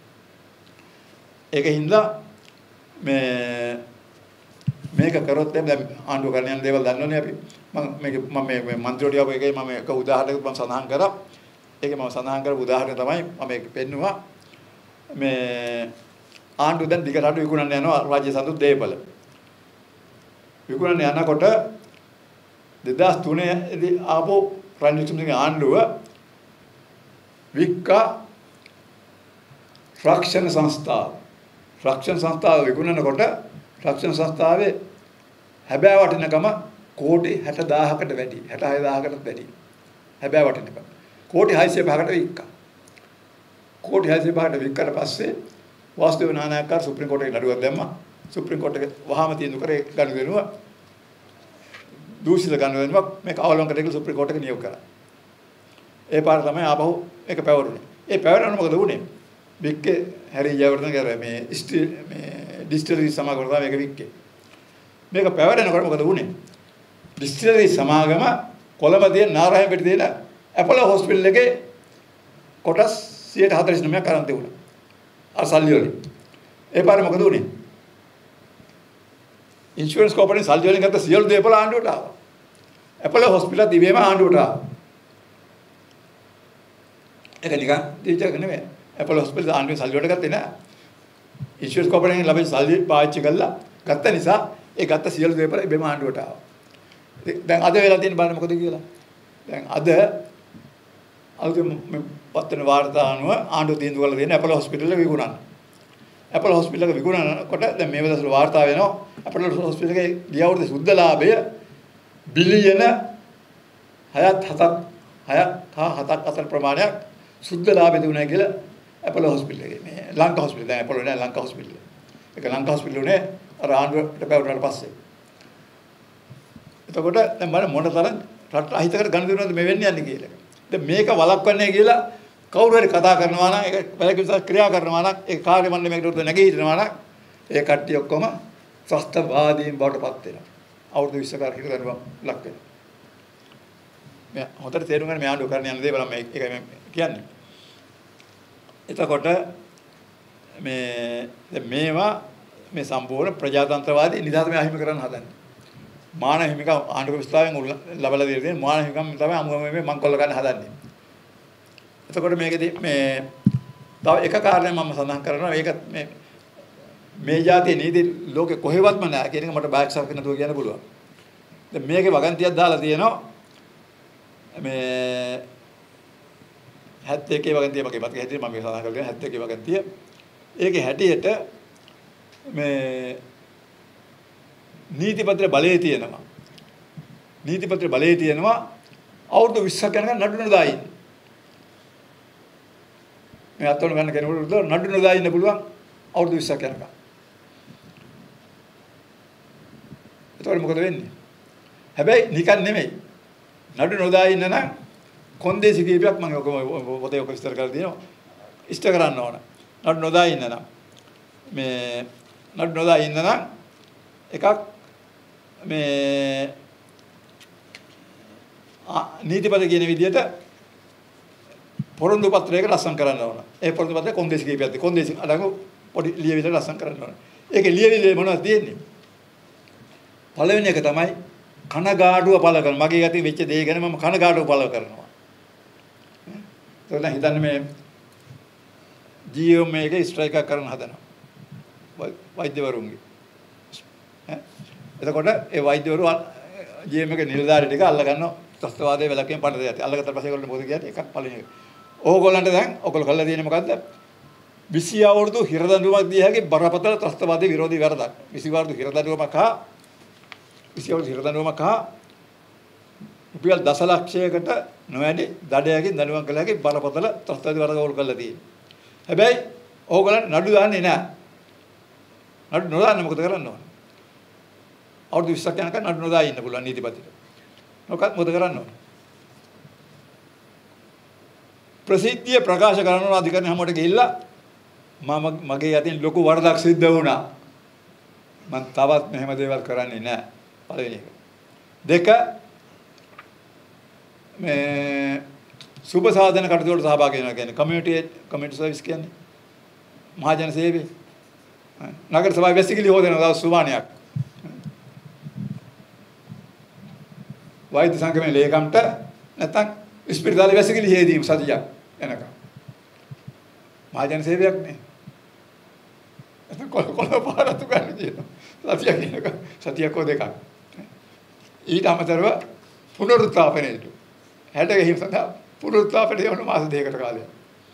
ඒකින්ද මේ මේක කරොත් දැන් ආණ්ඩුව කරන යන දේවල් දන්නවනේ අපි. මම මේක මම මේ මන්ත්‍රීවරු යපු එකේ මම එක උදාහරණයක් මම සඳහන් කරා. ඒකේ මම සඳහන් කරපු උදාහරණය තමයි මම මේක පෙන්නුවා. මේ ආණ්ඩුව දැන් දිගටම විකුණන්න යනවා රාජ්‍ය සතුන් දේපල. විකුණන්න යනකොට දෙදාස් තුනේ දී ආපු රනිල් වික්‍රමසිංහ ආණ්ඩුව වික්කා රක්ෂණ සංස්ථාව රක්ෂණ සංස්ථාව විකුණනකොට රක්ෂණ සංස්ථාවේ හැබෑ වටිනකම කෝටි හැට දාහකට වැඩි හැට හය දාහකටත් වැඩි හැබෑ වටිනකම කෝටි හයසිය පහකට වික්කා කෝටි හයසිය පහකට වික්කට පස්සේ වාසුදේව නානායක්කාර සුප්‍රීම කෝර්ටේ නඩුවක් දැම්මා සුප්‍රීම කෝර්ටේ වහාම තීන්දුව කරේ ගනුදෙනුව දූෂිත ගනුදෙනුවක් මේක අවලංගන කරලා සුප්‍රීම කෝර්ට් එක නියෝග කරා. ඒ පාර තමයි ආපහු මේක පැවරුනේ. ඒ පැවරන මොකද වුනේ? වික්කේ හැරි ජයවර්ධන කර මේ ස්ටිල් මේ ඩිස්ටිලරි සමාගම තමයි මේක වික්කේ. මේක පැවරෙනකොට මොකද වුනේ? ඩිස්ටිලරි සමාගම කොළඹ තියෙන නාරායන පිට තියෙන ඇපොලෝ හොස්පිටල් එකේ කොටස් සියයට හතළිස් නවයක් අරන් තිබුණා. අර සල්ලි වලින්. ඒ පාරේ මොකද වුනේ? ඉන්ෂුරන්ස් කෝපරේෂන් සල්ලි වලින් ගත්ත සියලු දේපල ආණ්ඩුවට ආවා. ඇපොලෝ හොස්පිටල් දිවේම ආණ්ඩුවට ආවා. ඒක නිකන් දීචක නෙමෙයි. ඇපොලෝ හොස්පිටල් ආණ්ඩුවේ සල්ලි වලට ගත්තේ නෑ. ඉන්ෂුරන්ස් කෝපරේෂන් ලැබෙන සල්ලි පාවිච්චි කළා. ගත්ත නිසා ඒ ගත්ත සියලු දේපල ඉබේම ආණ්ඩුවට ආවා. දැන් අද වෙලා තියෙන බලන්න මොකද කියලා. දැන් අද අලුතෙන් පත්වන වාර්තා අනුව ආණ්ඩුව තීන්දුව කරලා තියෙන ඇපොලෝ හොස්පිටල් එක විකුණන්න. ඇපොලෝ හොස්පිටල් එක විකුණනකොට දැන් මේ වෙලාවට වාර්තා වෙනවා ඇපොලෝ හොස්පිටල් එකේ ගිය අවුරුද්දේ සුද්ධ ලාභය බිලියන හයත් හතක් හයක් හා හතක් අතර ප්‍රමාණයක් සුද්ධ ලාභය දුන්නා කියලා ඇපොලෝ හොස්පිටල් එකේ මේ ලංකා හොස්පිටල් දැන් ඇපොලෝ නෑ ලංකා හොස්පිටල්. ඒක ලංකා හොස්පිටල් උනේ අර ආණ්ඩුවට පැවරුණාට පස්සේ. එතකොට දැන් බලන්න මොන තරම් රට අහිතකට ගනුදෙනුවක්ද මේ වෙන්නේ යන්නේ කියලා. දැන් මේක වළක්වන්නේ කියලා කවුරු හරි කතා කරනවා නම් ඒක පැලකිරිසක් ක්‍රියා කරනවා නම් ඒ කාර්ය මණ්ඩලයකට උඩ නැගී හිටිනවා නම් ඒ කට්ටිය ඔක්කොම ත්‍රස්තවාදීන් බවට පත් වෙනවා. අවුරුදු විස්ස කාලයකට දරුවා ලක් වෙනවා. මේ හොඳට තේරුම් ගන්න මේ ආණ්ඩුව කරන්න යන දේ බලන්න මේ ඒකයි මම කියන්නේ. එතකොට මේ දැන් මේවා මේ සම්පූර්ණ ප්‍රජාතන්ත්‍රවාදී නිදහසම අහිමි කරන්න හදන්නේ. මානව හිමිකම් ආණ්ඩුව විස්තාරයෙන් ලබලා දෙන දේ මානව හිමිකම් තමයි අමුම මේ මංකොල්ල ගන්න හදන්නේ. එතකොට මේකදී මේ තව එක කාරණයක් මම සඳහන් කරනවා. ඒක මේ මේ જાතිය නීති ලෝකේ කොහෙවත්ම නැහැ කියන එක මට බාක්ෂාවක් නැතුව කියන්න පුළුවන්. දැන් මේකේ වගන්තියක් දාලා තියෙනවා. මේ හැත්තෑ එකේ වගන්තිය මගේ මතක හැටියට මම මේක සඳහන් කරලා හැත්තෑ එකේ වගන්තිය. ඒකේ හැටියට මේ නීතිපත්‍ර බලයේ තියෙනවා. නීතිපත්‍ර බලයේ තියෙනවා අවුරුදු විස්සක් යනකම් නඩු නොදා ඉන්න. මේ අතවල ගන්න කෙනෙකුට නඩු නොදා ඉන්න පුළුවන් අවුරුදු විස්සක් යනකම්. එතකොට මොකද වෙන්නේ? හැබැයි නිකන් නෙමෙයි. නඩු නොදා ඉන්න නම් කොන්දේසි කීපයක් මම ඔක පොතේ ඔක විස්තර කරලා තියෙනවා. ඉෂ්ට කරන්න ඕන. නඩු නොදා ඉන්න නම් මේ නඩු නොදා ඉන්න නම් එකක් මේ නීතිපද කියන විදිහට පොරොන්දු පත්‍රයක ලස්සන් කරන්න ඕන. ඒ පොරොන්දු පත්‍රය කොන්දේසි කීපයක්ද? කොන්දේසි අඩංගු පොඩි ලියවිල්ල ලස්සන් කරන්න ඕන. ඒකේ ලියවිල්ලේ මොනවද තියෙන්නේ? පළවෙනි එක තමයි කනගාටුව පළ කරන. මගේ යටි වෙච්ච දේ ගැන මම කනගාටුව පළ කරනවා. ඒක හිතන්න මේ ජීවෝ මේකේ ස්ට්‍රයික් එකක් කරන්න හදනවා. වෛද්‍යවරුන්ගේ. ඈ එතකොට ඒ වෛද්‍යවරු ජීවෝ මේකේ නිලධාරි ටික අල්ල ගන්නවා. ත්‍රස්තවාදයේ වැලකෙන් පණ දෙයක්. අල්ලගත්ත පස්සේ ඒගොල්ලෝ මොකද කියන්නේ? එකක් පළවෙනි එක. ඕගොල්ලන්ට දැන් ඔයගොල්ලෝ කරලා තියෙන්නේ මොකද්ද? විසි අවුරුදු හිරදඬුවමක් දී හැකි බරපතල ත්‍රස්තවාදී විරෝධී වැරදක්. විසි අවුරුදු හිරදඬුවමක් හා විසි අවුරුදු හිරදඬුවමක් හා රුපියල් දසලක්ෂයකට නොවැඩි දඩයකින් දඬුවම් කළ හැකි බරපතල ත්‍රස්තවාදී වැරදක් ඕගොල්ලෝ කරලා තියෙන්නේ. හැබැයි ඕගොල්ලන් නඩු දාන්නේ නැහැ. නඩු නොදාන්න මොකද කරන්න ඕන? අවුරුදු විස්සක් යනකම් නඩු නොදා ඉන්න පුළුවන් නීතිපතිට. මොකක්ද මොකද කරන්න ඕන? ප්‍රසිද්ධිය ප්‍රකාශ කරන අධිකරණ හැමෝට ගිහිල්ලා මම මගේ යටින් ලොකු වරදක් සිද්ධ වුණා. මම තවත් මෙහෙම දේවල් කරන්නේ නැහැ. පළවෙනි එක. දෙක මේ සුබ සාධන කටයුතු වලට සහභාගී වෙනවා කියන්නේ කමියුනිටි කමියුනිටි සර්විස් කියන්නේ මහජන සේවය. නගර සභාවේ වැසිකිලි හොදන දවස් සුමානියක්. වෛද්‍ය සංගමේ ලේකම්ට නැත්නම් ස්පිරිතාලේ වැසිකිලි හේදීම සතියක් එනකම්. මහජන සේවයක් නේ. නැත්නම් කොළ කොළ පාරතු ගන්න කියනවා. සතියක් එනකම් සතියක් හෝ දෙකක්. ඊට අමතරව පුනරුත්ථාපනයේට හැට ගෙහිම් සඳහා පුනරුත්ථාපනය වුණ මාස දෙකකට කාලයක්.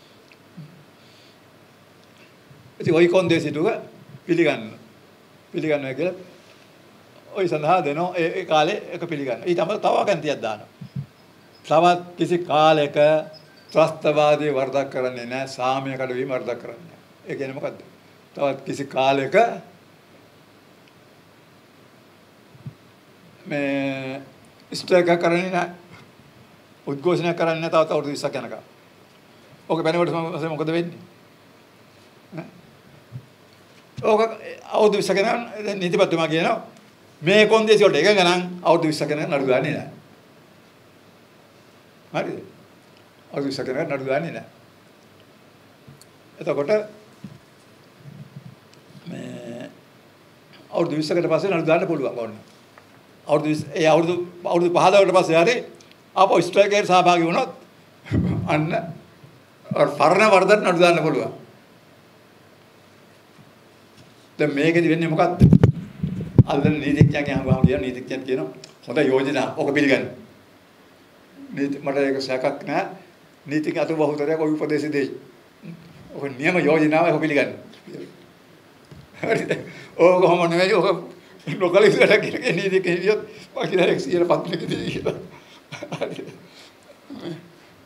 ඉතින් ওই කොන්දේසි ටික පිළිගන්න. පිළිගන්නවා කියලා ওই සඳහා දෙනෝ ඒ කාලේ එක පිළිගන්න. ඊට අමතරව තව අකන්තියක් දානවා. තවත් කිසි කාලයක ත්‍රස්තවාදී වරදක් කරන්නේ නැහැ, සාමය කඩවීම වරදක් කරන්නේ නැහැ. ඒ කියන්නේ මොකද්ද? තවත් කිසි කාලයක මේ ස්ට්‍රයික් කරන්නේ නැහැ. උද්ඝෝෂණය කරන්නේ නැහැ තවත් අවුරුදු විස්සක් යනකම්. ඔක බැලුවට මොකද වෙන්නේ? ඔක අවුරුදු විස්සක් යනකම් නීතිපතිතුමා කියනවා මේ කොන්දේසි වලට එකඟ නම් අවුරුදු විස්සක් යනකම් නඩු ගන්නේ නැහැ. හරිද? අවුරුදු විස්සක් යනකම් නඩු ගන්නේ නැහැ. එතකොට මේ අවුරුදු විස්සකට පස්සේ නඩු දාන්න පුළුවන් ඕන්න. අවුරුදු ඒ අවුරුදු අවුරුදු පහකට පස්සේ හරි ආපහු ස්ට්‍රයික් එකට සහභාගී වුණොත් අන්න අර පරණ වරදට නඩු දාන්න පුළුවන්. දැන් මේකෙදි වෙන්නේ මොකද්ද? අල්ලන නීතිඥයන්ගේ හම්බවම කියන නීතිඥයන් කියනවා හොඳ යෝජනා ඔක පිළිගන්න. නීති මට ඒක සැකක් නෑ. නීතිඥ අතු බහුතරයක් ඔය උපදේශ දෙයි. ඔක නියම යෝජනාව ඔක පිළිගන්න. හරිද? ඕක කොහොම නෙවෙයි ඔක ලෝකල් ඉස්සරහ කියන නීතිඥ කියොත් වකිලා එක්සියර පත්‍රෙක දී කියලා. හරිද?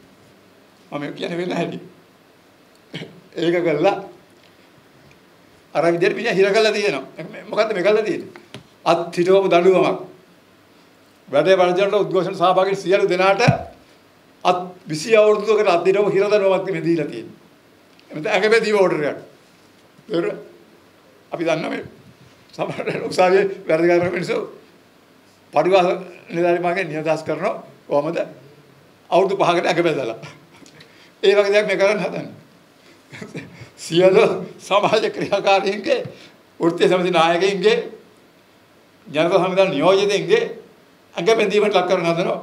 මම කියන්නේ වෙන හැටි. ඒක කළා අර විදිහට මිනිහා හිර කරලා තියෙනවා. මොකද්ද මේ කරලා තියෙන්නේ? අත් හිටවපු දඬුවමක්. වැඩේ වර්ජනට උද්ඝෝෂණ සහභාගී සියලු දෙනාට අත් විසි අවුරුද්දකට අත් හිටවපු හිර දඬුවමක් මේ දීලා තියෙන්නේ. එතන අගබේ දීව ඕඩර් එකක්. ඒක අපි දන්නා මේ සමහර උසාවියේ වැඩ කරන මිනිස්සු පරිවාර නිලධාරීමාගෙන් නියදස් කරනවා කොහමද අවුරුදු පහකට අගබේ දාලා. ඒ වගේ දෙයක් මේ කරන්න හදන්නේ. සියලු සමාජ ක්‍රියාකාරීන්ගේ වෘත්තීය සමිති නායකයින්ගේ ජනතා සංවිධාන නියෝජිතයින්ගේ අගබේ දීමට ලක් කරන හදනවා.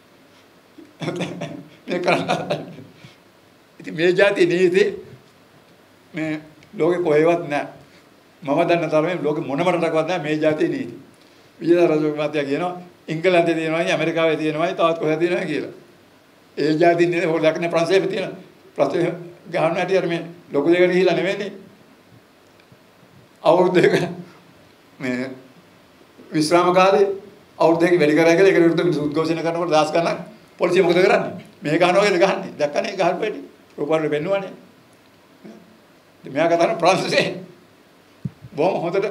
මේ කරන්න. ඉතින් මේ જાති නීති මේ ලෝකේ කොහෙවත් නැහැ. මම දන්න තරමේ ලෝකෙ මොනම රටකවත් නැහැ මේ જાතියේ නීති. විජේදාස රජතුමා කියනවා ඉංගලන්තේ තියෙනවායි ඇමරිකාවේ තියෙනවායි තවත් කොහෙද තියෙනවයි කියලා. ඒ જાතියේ නේද හොර දක්නේ ප්‍රංශයේ තියෙන. ප්‍රශ්නේ ගහන්න හැටි අර මේ ලොකු දෙයකට ගිහිලා නෙවෙයිනේ. අවුරුදු දෙක මේ විශ්‍රාම කාලේ අවුරුදු දෙකක් වැඩි කරා කියලා ඒකට විරුද්ධව මිනිස්සු උද්ඝෝෂණ කරනකොට දාස් ගන්නක් පොලිසිය මොකද කරන්නේ? මේ ගහනවා කියලා ගහන්නේ. දැක්කනේ ගහන්න බැරි. රූපවල පෙන්නුවානේ. ඉතින් මෙයා කතාන ප්‍රංශයේ බොහොම හොඳට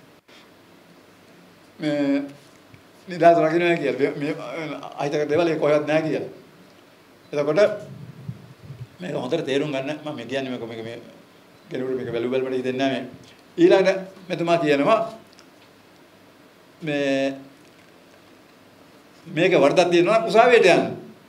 මේ නිදාස් රකින්නවා කියලා මේ අහිතක දේවල් ඒ කොහෙවත් නැහැ කියලා. එතකොට මේක හොඳට තේරුම් ගන්න මම කියන්නේ මේක මේක මේ කෙනෙකුට මේක වැලු බැලමට හිතෙන්නේ නැහැ මේ. ඊළඟට මෙතුමා කියනවා මේ මේක වරදක් තියෙනවා උසාවියට යන්න.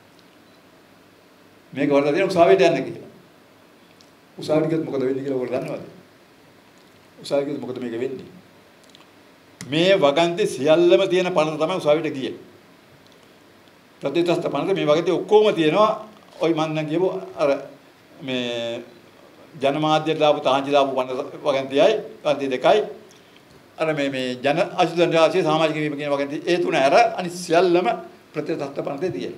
මේක වරදක් තියෙනවා උසාවියට යන්න කියලා. උසාවියට ගියොත් මොකද වෙන්නේ කියලා ඔයගොල්ලෝ දන්නවද? උසාවියට මොකද මේක වෙන්නේ? මේ වගන්ති සියල්ලම තියෙන පනත තමයි උසාවියට ගියේ. ප්‍රතිත්‍රස්ත පනත මේ වගන්ති ඔක්කොම තියෙනවා. ඔයි මන් නම් කියපු අර මේ ජනමාධ්‍යයට දාපු තාංචි දාපු පනත වගන්තියයි වගන්ති දෙකයි. අර මේ මේ ජන අසුදන් රාශිය සමාජික වීම කියන වගන්ති ඒ තුන ඇර අනිත් සියල්ලම ප්‍රතිත්‍රස්ත පනතේ තියෙයි.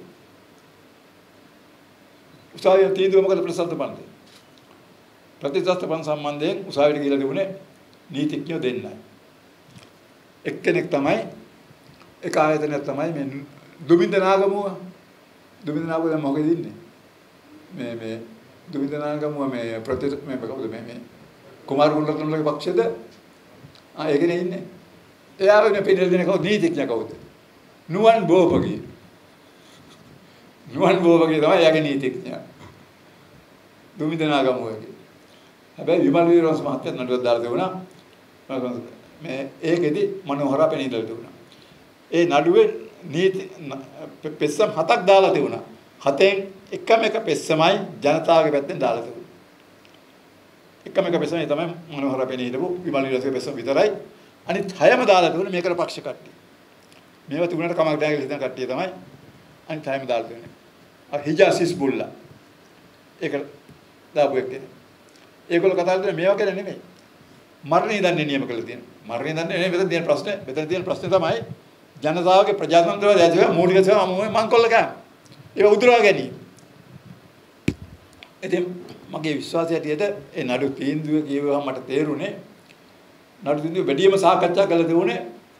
උසාවිය තීන්දුව මොකද ප්‍රතිත්‍රස්ත පනතේ? ප්‍රතිත්‍රස්ත පනත සම්බන්ධයෙන් උසාවියට ගිහලා තිබුණේ නීතිඥයෝ දෙන්නයි. එක්කෙනෙක් තමයි එක ආයතනයක් තමයි මේ දුමින්ද නාගමුව. දුමින්ද නාගමුව දැන් මොකද ඉන්නේ? මේ මේ දුමින්ද නාගමුව මේ ප්‍රති මේ කවුද මේ මේ කුමාර ගුණරත්නලගේ පක්ෂයේද? ආ ඒකනේ ඉන්නේ. එයාගේ පිළිදෙන දෙන කවුද නීතිඥයා කවුද? නුවන් බෝපගේ. නුවන් බෝපගේ තමයි එයාගේ නීතිඥයා. දුමින්ද නාගමුවගේ. හැබැයි විමල් වීරවංශ මහත්තයා නඩුවක් දාලා තිබුණා. මේ ඒකෙදි මනෝහර පෙනීලා තිබුණා. ඒ නඩුවේ නීති පෙස්සම් හතක් දාලා තිබුණා. හතෙන් එකම එක පෙස්සමයි ජනතාවගේ පැත්තෙන් දාලා තිබුණා. එකම එක පෙස්සමයි තමයි මනෝහර පෙනීලපු විමල් විලාසගේ පෙස්සම විතරයි. අනිත් හයම දාලා තිබුණේ මේකට පක්ෂ කට්ටිය. මේවා තිබුණාට කමක් නැහැ කියලා හිතන කට්ටිය තමයි අනිත් හයම දාලා තිබුණේ. අර හිජාසිස් බුල්ලා. ඒක දාපු එක්කනේ. ඒගොල්ලෝ කතා කරන්නේ මේවා කියලා නෙමෙයි. මරණය දන්නේ නියම කළ තියෙනවා. මරණය දන්නේ නෙමෙයි මෙතන තියෙන ප්‍රශ්නේ. මෙතන තියෙන ප්‍රශ්නේ තමයි ජනතාවගේ ප්‍රජාතන්ත්‍රවාදය ඇතුළේ මූලික සේවා මොමෙ මංකොල්ල ගන්න. ඒක උදුරා ගැනීම. ඉතින් මගේ විශ්වාසය ඇටියට ඒ නඩු තීන්දුව කියවුවම මට තේරුනේ නඩු තීන්දුව වැඩිම සාකච්ඡා කළ තිබුණේ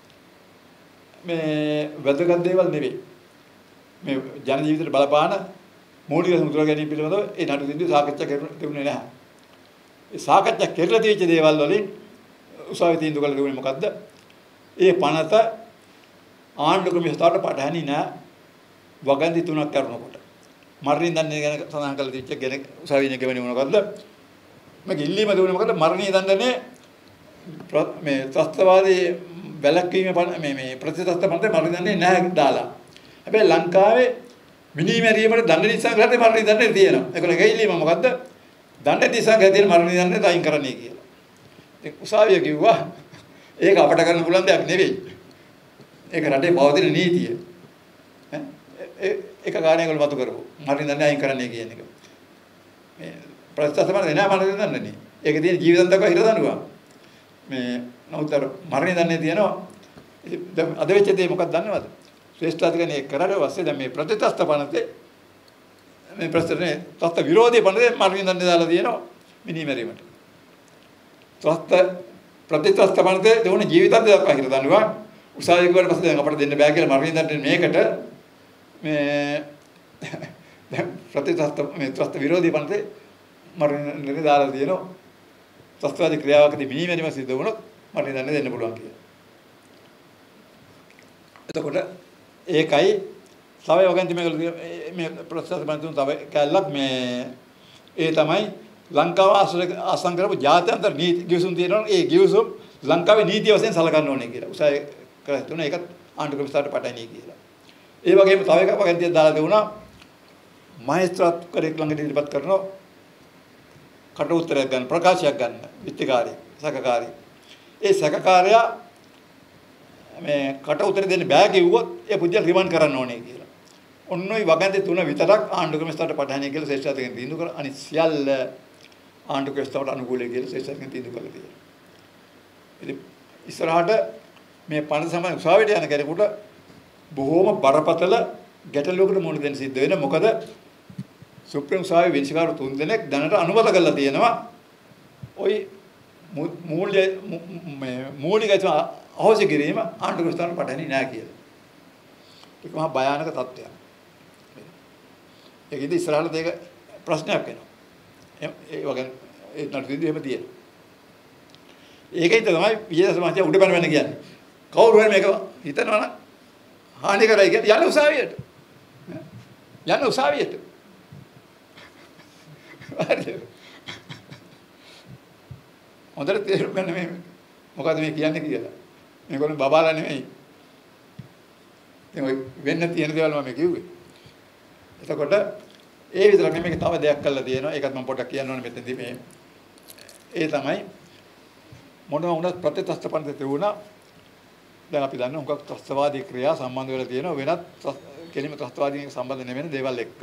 මේ වැදගත් දේවල් නෙවෙයි. මේ ජන ජීවිතේට බලපාන මූලික උදුරා ගැනීම පිළිබඳව ඒ නඩු තීන්දුව සාකච්ඡා කරුනේ නැහැ. ඒ සාකච්ඡා කෙරලා තියෙච්ච දේවල් වලින් උසාවියේ තීන්දුව කළ දෙන්නේ මොකද්ද? ඒ පනත ආණ්ඩුක්‍රම විස්තරට පටහැනි නෑ වගන්ති තුනක් කරනකොට. මරණින් දන්නේ ගැන සඳහන් කළ තියෙච්ච ගැන උසාවියේ ගෙවන්නේ මොකද්ද? මේක ඉල්ලීම දුන්නේ මොකද්ද? මරණීය දඬුවමේ මේ ත්‍ස්තවාදී වැළැක්වීම මේ මේ ප්‍රතිත්‍ස්ත පනතේ මරණිය දන්නේ නැහැ දාලා. හැබැයි ලංකාවේ මිනී මැරීමට දඬු නිසං රටේ මරණීය දඬුවම තියෙනවා. ඒකල ගෙයිලීම මොකද්ද? දඬු නිසං ගැතින මරණීය දඬුවම තයින් කරන්නේ කියලා. ඒ උසාවිය කිව්වා ඒක අපට කරන්න පුළුවන් දෙයක් නෙවෙයි. ඒක රටේ පවතින නීතිය. ඈ ඒක ගානේකල මතු කරපො. මරණීය දඬුවම අයින් කරන්නේ කියන එක. මේ ප්‍රතිත්‍ස්ත පනතේ නෑ මරණීය දඬුවම. ඒක තියෙන ජීවිතන් දක්වා හිර දඬුවම. මේ නමුත් අර මරණීය දඬුවම තියෙනවා. අද වෙච්ච දේ මොකක්ද දන්නවද? ශ්‍රේෂ්ඨාධිකරණය කරලා පස්සේ දැන් මේ ප්‍රතිත්‍ස්ත පනතේ මේ ප්‍රශ්නේ තත්ත්ව විරෝධී පනතේ මරණීය දඬුවම දාලා තියෙනවා මිනී මැරීමට. තත්ත්ව ප්‍රතිත්‍ස්ත පනතේ දෙවන ජීවිතත් දක්වා හිර දඬුවම. උසාවිය ගිහුවාට පස්සේ දැන් අපට දෙන්න බෑ කියලා මරණීය දඬුවම මේකට මේ දැන් ප්‍රතිත්‍ස්ත මේ ත්‍ස්ත විරෝධී පනතේ මරණීය දඬුවම දාලා තියෙනවා. ත්‍රස්තවාදී ක්‍රියාවකදී මිනිමැරීම සිද්ධ වුණොත් මට දන්න දෙන්න පුළුවන් කියලා. එතකොට ඒකයි තව යෝගන්ති මේ මේ ප්‍රොසෙස් බඳුන් තව කැලලක් මේ ඒ තමයි ලංකාව ආසං කරපු ජාත්‍යන්තර නීති ගිවිසුම් තියෙනවා. ඒ ගිවිසුම් ලංකාවේ නීතිය වශයෙන් සලකන්න ඕනේ කියලා. උසාවිය කරලා තුන ඒකත් ආණ්ඩුක්‍රම විස්තරට පටහැනි කියලා. ඒ වගේම තව එකක් වගන්තියක් දාලා දෙවුණා. මහේස්ත්‍රාත්වරයෙක් ළඟට ඉදිරිපත් කරනවා කට උත්තරයක් ගන්න ප්‍රකාශයක් ගන්න විත්තිකාරී සැකකාරී. ඒ සැකකාරයා මේ කට උත්තර දෙන්න බෑ කිව්වොත් ඒ පුජ්‍යල් රිමාන්ඩ් කරන්න ඕනේ කියලා. ඔන්න ඔය වගන්ති තුන විතරක් ආණ්ඩුක්‍රම විස්තරට පටහැනි කියලා ශ්‍රේෂ්ඨාධිකරණය තීන්දුව කර අනිත් සියල්ල ආණ්ඩුක්‍රම විස්තරට අනුකූලයි කියලා ශ්‍රේෂ්ඨාධිකරණය තීන්දුව කළා තියෙනවා. ඉතින් ඉස්සරහට මේ පණ සමාන උසාවියට යන කෙනෙකුට බොහෝම බරපතල ගැටලුවකට මුහුණ දෙන්න සිද්ධ වෙනවා. මොකද සුප්‍රීම උසාවියේ විනිශ්චයකාරු තුන් දෙනෙක් දැනට අනුමත කරලා තියෙනවා. ওই මූල්‍ය මේ මූලික අහෝසි කිරීම ආණ්ඩුක්‍රම විස්තරට පටහැනි නෑ කියලා. ඒක මහා භයානක තත්ත්වයක්. ඒක ඉතින් ඉස්සරහට ඒක ප්‍රශ්නයක් වෙනවා. ඒ වගේ ඒ නඩුවේදී එහෙම තියෙනවා. ඒකෙන් තමයි විජේදාස මහත්තයා උඩ පැන වෙන කියන්නේ. කවුරු හරි මේක හිතනවා නම් හානි කරයි කියලා යන්න උසාවියට. යන්න උසාවියට. හරිද? හොඳට තේරුම් ගන්න මේ මොකද්ද මේ කියන්නේ කියලා. මේගොල්ලෝ බබාලා නෙමෙයි. දැන් ඔය වෙන්න තියෙන දේවල් මම කිව්වේ. එතකොට ඒ විතරක් නෙමෙයි තව දෙයක් කරලා තියෙනවා. ඒකත් මම පොඩ්ඩක් කියන්න ඕනේ මෙතනදී මේ. ඒ තමයි මොනවා වුණත් ප්‍රතිත්‍රස්ත පන්ති තිබුණා. දැන් අපි දන්නවා මොකක් ත්‍රස්තවාදී ක්‍රියා සම්බන්ධ වෙලා තියෙනවා වෙනත් කෙලිම ත්‍රස්තවාදීන් සම්බන්ධ නෙවෙන දේවල් එක්ක.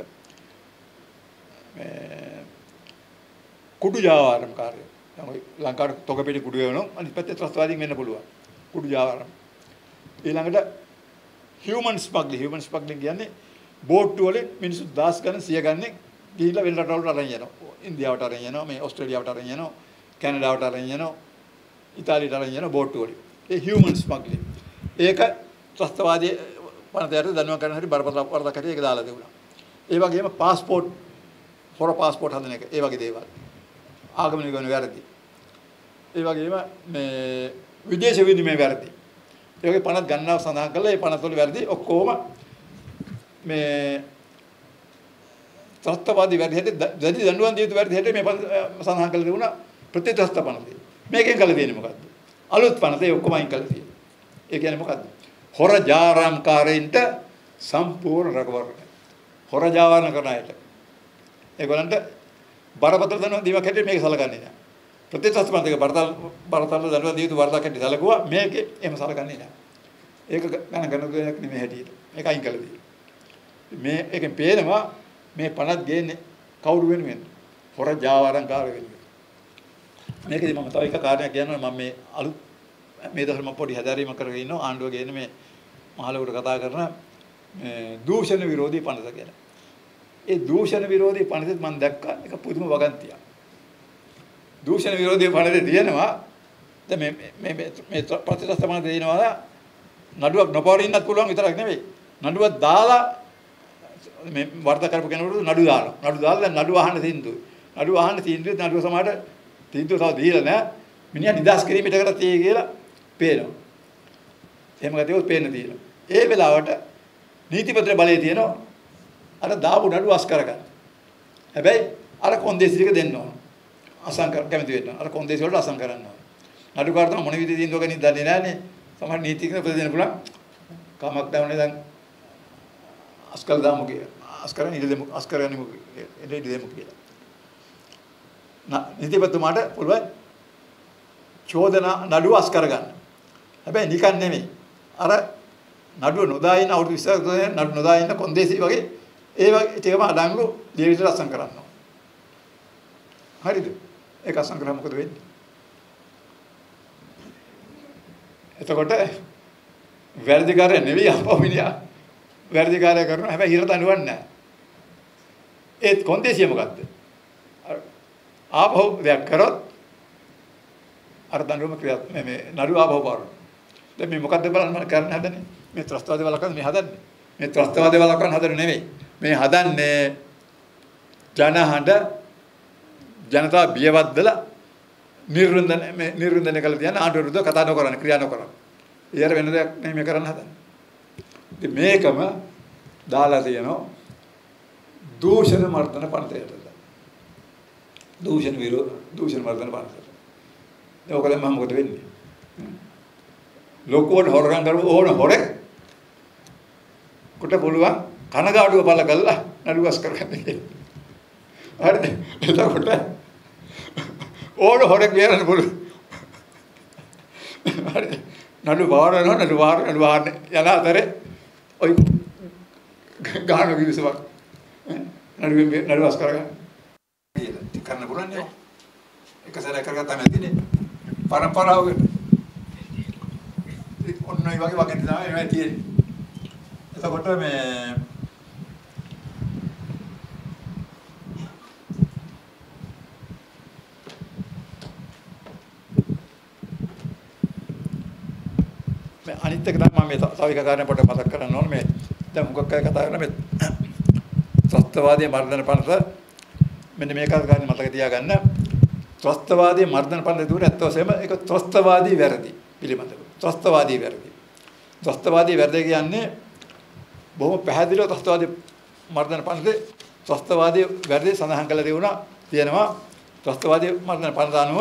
මේ කුඩු ජාවාරම් කාර්යය. දැන් ඔය ලංකාවේ තොගපෙටි කුඩු වෙනවා අනිත් පැත්තේ ත්‍රස්තවාදීන් වෙන්න පුළුවන්. කුඩු ජාවාරම්. ඊළඟට human smuggling human smuggling කියන්නේ බෝට්ටු වලින් මිනිස්සු දහස් ගණන් සිය ගණන් ගිහිල්ලා වෙන රටවලට අරන් යනවා. ඉන්දියාවට අරන් යනවා, මේ ඕස්ට්‍රේලියාවට අරන් යනවා, කැනඩාවට අරන් යනවා, ඉතාලියට අරන් යනවා බෝට්ටු වලින්. ඒ human smuggling. ඒක ත්‍රස්තවාදී පනතයට දනුවම් කරන හැටි බරපතල වරදක් හැටි ඒක දාලා දෙවුණා. ඒ වගේම પાස්පෝර්ට් හොර પાස්පෝර්ට් හදන එක. ඒ වගේ දේවල්. ආගමනික වෙන වැරදි. ඒ වගේම මේ විදේශ විනිමය වැරදි. ඒ වගේ පනත් ගන්නව සඳහන් කළා. ඒ පනත් වල වැරදි ඔක්කොම මේ ත්‍රස්තවාදී වැරදි හැටි දැඩි දඬුවම් දිය යුතු වැරදි හැටි මේ සඳහන් කළ දෙවුණා ප්‍රතිත්‍රස්ත පනතේ. මේකෙන් කළ දෙන්නේ මොකද්ද? අලුත් පනතේ ඔක්කොම අයින් කළා තියෙනවා. ඒ කියන්නේ මොකද්ද? හොර ජාවාරම්කාරයින්ට සම්පූර්ණ රැකවරණ. හොර ජාවාරම් කරන අයට. ඒගොල්ලන්ට බරපතල දඬුවම් දීමක් හැටියට මේක සලකන්නේ නැහැ. ප්‍රතිත්‍රස්ත පනතේ බරතල් බරතල් දඬුවම් දිය යුතු වරදක් හැටියට සලකුවා මේකේ එහෙම සලකන්නේ නැහැ. ඒක ගණන් ගන්න දෙයක් නෙමෙයි හැටියට. මේක අයින් කළා තියෙනවා. මේ එකෙන් පේනවා මේ පනත් ගේන්නේ කවුරු වෙනුවෙන්ද? හොර ජාවාරම්කාර වෙනුවෙන්. මේකදී මම තව එක කාරණයක් කියනවා මම මේ අලුත් මේ දවස්වල මම පොඩි හැදෑරීමක් කරගෙන ඉන්නවා ආණ්ඩුව ගේන මේ මහලොකුට කතා කරන මේ දූෂණ විරෝධී පනත කියලා. ඒ දූෂණ විරෝධී පනතෙත් මම දැක්කා එක පුදුම වගන්තියක්. දූෂණ විරෝධී පනතේ තියෙනවා දැන් මේ මේ මේ ප්‍රතිත්‍රස්ත පනතේ තියෙනවා නඩුවක් නොපවරින් ඉන්නත් පුළුවන් විතරක් නෙවෙයි. නඩුවක් දාලා මේ වර්ධ කරපු කෙනෙකුට නඩු දානවා. නඩු දාලා දැන් නඩුව අහන්න තීන්දුව. නඩුව අහන්න තීන්දුවේ නඩුව සමහරට තීන්දුව තව දීලා නැහැ. මිනිහා නිදාස් කිරීමට කරලා තියෙයි කියලා පේනවා. එහෙම ගතියොත් පේන්න තියෙනවා. ඒ වෙලාවට නීතිපත්‍ර බලයේ තියෙනවා අර දාපු නඩුව අස් කරගන්න. හැබැයි අර කොන්දේසි ටික දෙන්න ඕන. අසංකර කැමති වෙන්න. අර කොන්දේසි වලට අසං කරන්න ඕන. නඩුකාර තමයි මොන විදිහේ තීන්දුවක නිදන්නේ නැහනේ. සමහර නීතිඥ උපදෙන්න පුළුවන්. කමක් නැවනේ දැන් අස්කල් දාමු කියලා. අස්කරන් ඉඳ දෙමු අස්කරන් ඉමු එන්නේ දෙමු කියලා. නා නීතිපතිතුමාට පුළුවන් චෝදනා නඩුව අස් කරගන්න. හැබැයි නිකන් නෙමෙයි. අර නඩුව නොදා ඉන්න අවුරුදු විස්සක් නඩුව නොදා ඉන්න කොන්දේසි වගේ ඒ වගේ ටිකම අඩංගු ජීවිතයට අසං කරනවා. හරිද? ඒක අසං කරා මොකද වෙන්නේ? එතකොට වැරදිකාරය නෙවෙයි අපමිනියා. වැරදිකාරය කරනවා. හැබැයි හිර තනුවන්නේ නැහැ. ඒත් කොන්දේසිය මොකද්ද? ආපහු දෙයක් කරොත් අර දඬුවම ක්‍රියා මේ මේ නඩුව ආපහු පාරන. දැන් මේ මොකද්ද බලන්න මම කරන්න හදන්නේ? මේ ත්‍රස්තවාදී වලකන් මේ හදන්නේ. මේ ත්‍රස්තවාදී වලකන් හදන්නේ නෙවෙයි. මේ හදන්නේ ජනහඬ ජනතාව බියවද්දලා නිර්වන්දන මේ නිර්වන්දනය කළ තියන ආණ්ඩුව විරුද්ධව කතා නොකරන ක්‍රියා නොකරන. ඊයර වෙන දෙයක් නෙමෙයි මේ කරන්න හදන්නේ. ඉතින් මේකම දාලා තියෙනවා දූෂණ මර්ධන පන්තියට. දූෂණ විරෝධ දූෂණ මර්ධන පන්තියට. ඒකලෙන් මම මොකද වෙන්නේ? ලොකුවට හොරගම් කරපු ඕන හොරෙක් කොට පුළුවන් කනගාටුව පළ කළා නඩුවස් කරගන්න කියලා. හරිද? එතකොට ඕන හොරෙක් බේරන්න පුළුවන්. හරිද? නඩු වාරනවා නඩු වාර නඩු වාර යන අතරේ ඔයි ගාන කිවිසවක් නඩු නඩුවස් කරගන්න. ඒක කරන්න පුළුවන් නේ. එක සැරයක් කරගත්තාම ඇතිනේ. පරම්පරාවකට. ඔන්න ඔය වගේ වගේ තමයි මේ තියෙන්නේ. එතකොට මේ මේ අනිත් එක තමයි මම මේ තව එක කාරණයක් පොඩ්ඩක් මතක් කරන්න ඕනේ මේ දැන් මුගක් අය කතා කරන මේ ත්‍රස්තවාදී මර්ධන පනත මෙන්න මේක කාරණේ මතක තියාගන්න. ත්‍රස්තවාදී මර්ධන පනත දුර ඇත්ත වශයෙන්ම ඒක ත්‍රස්තවාදී වැරදි පිළිබඳව. ත්‍රස්තවාදී වැරදි. ත්‍රස්තවාදී වැරදි කියන්නේ බොහොම පැහැදිලිව ත්‍රස්තවාදී මර්ධන පනතේ ත්‍රස්තවාදී වැරදි සඳහන් කළ දෙවුණා තියෙනවා. ත්‍රස්තවාදී මර්ධන පනත අනුව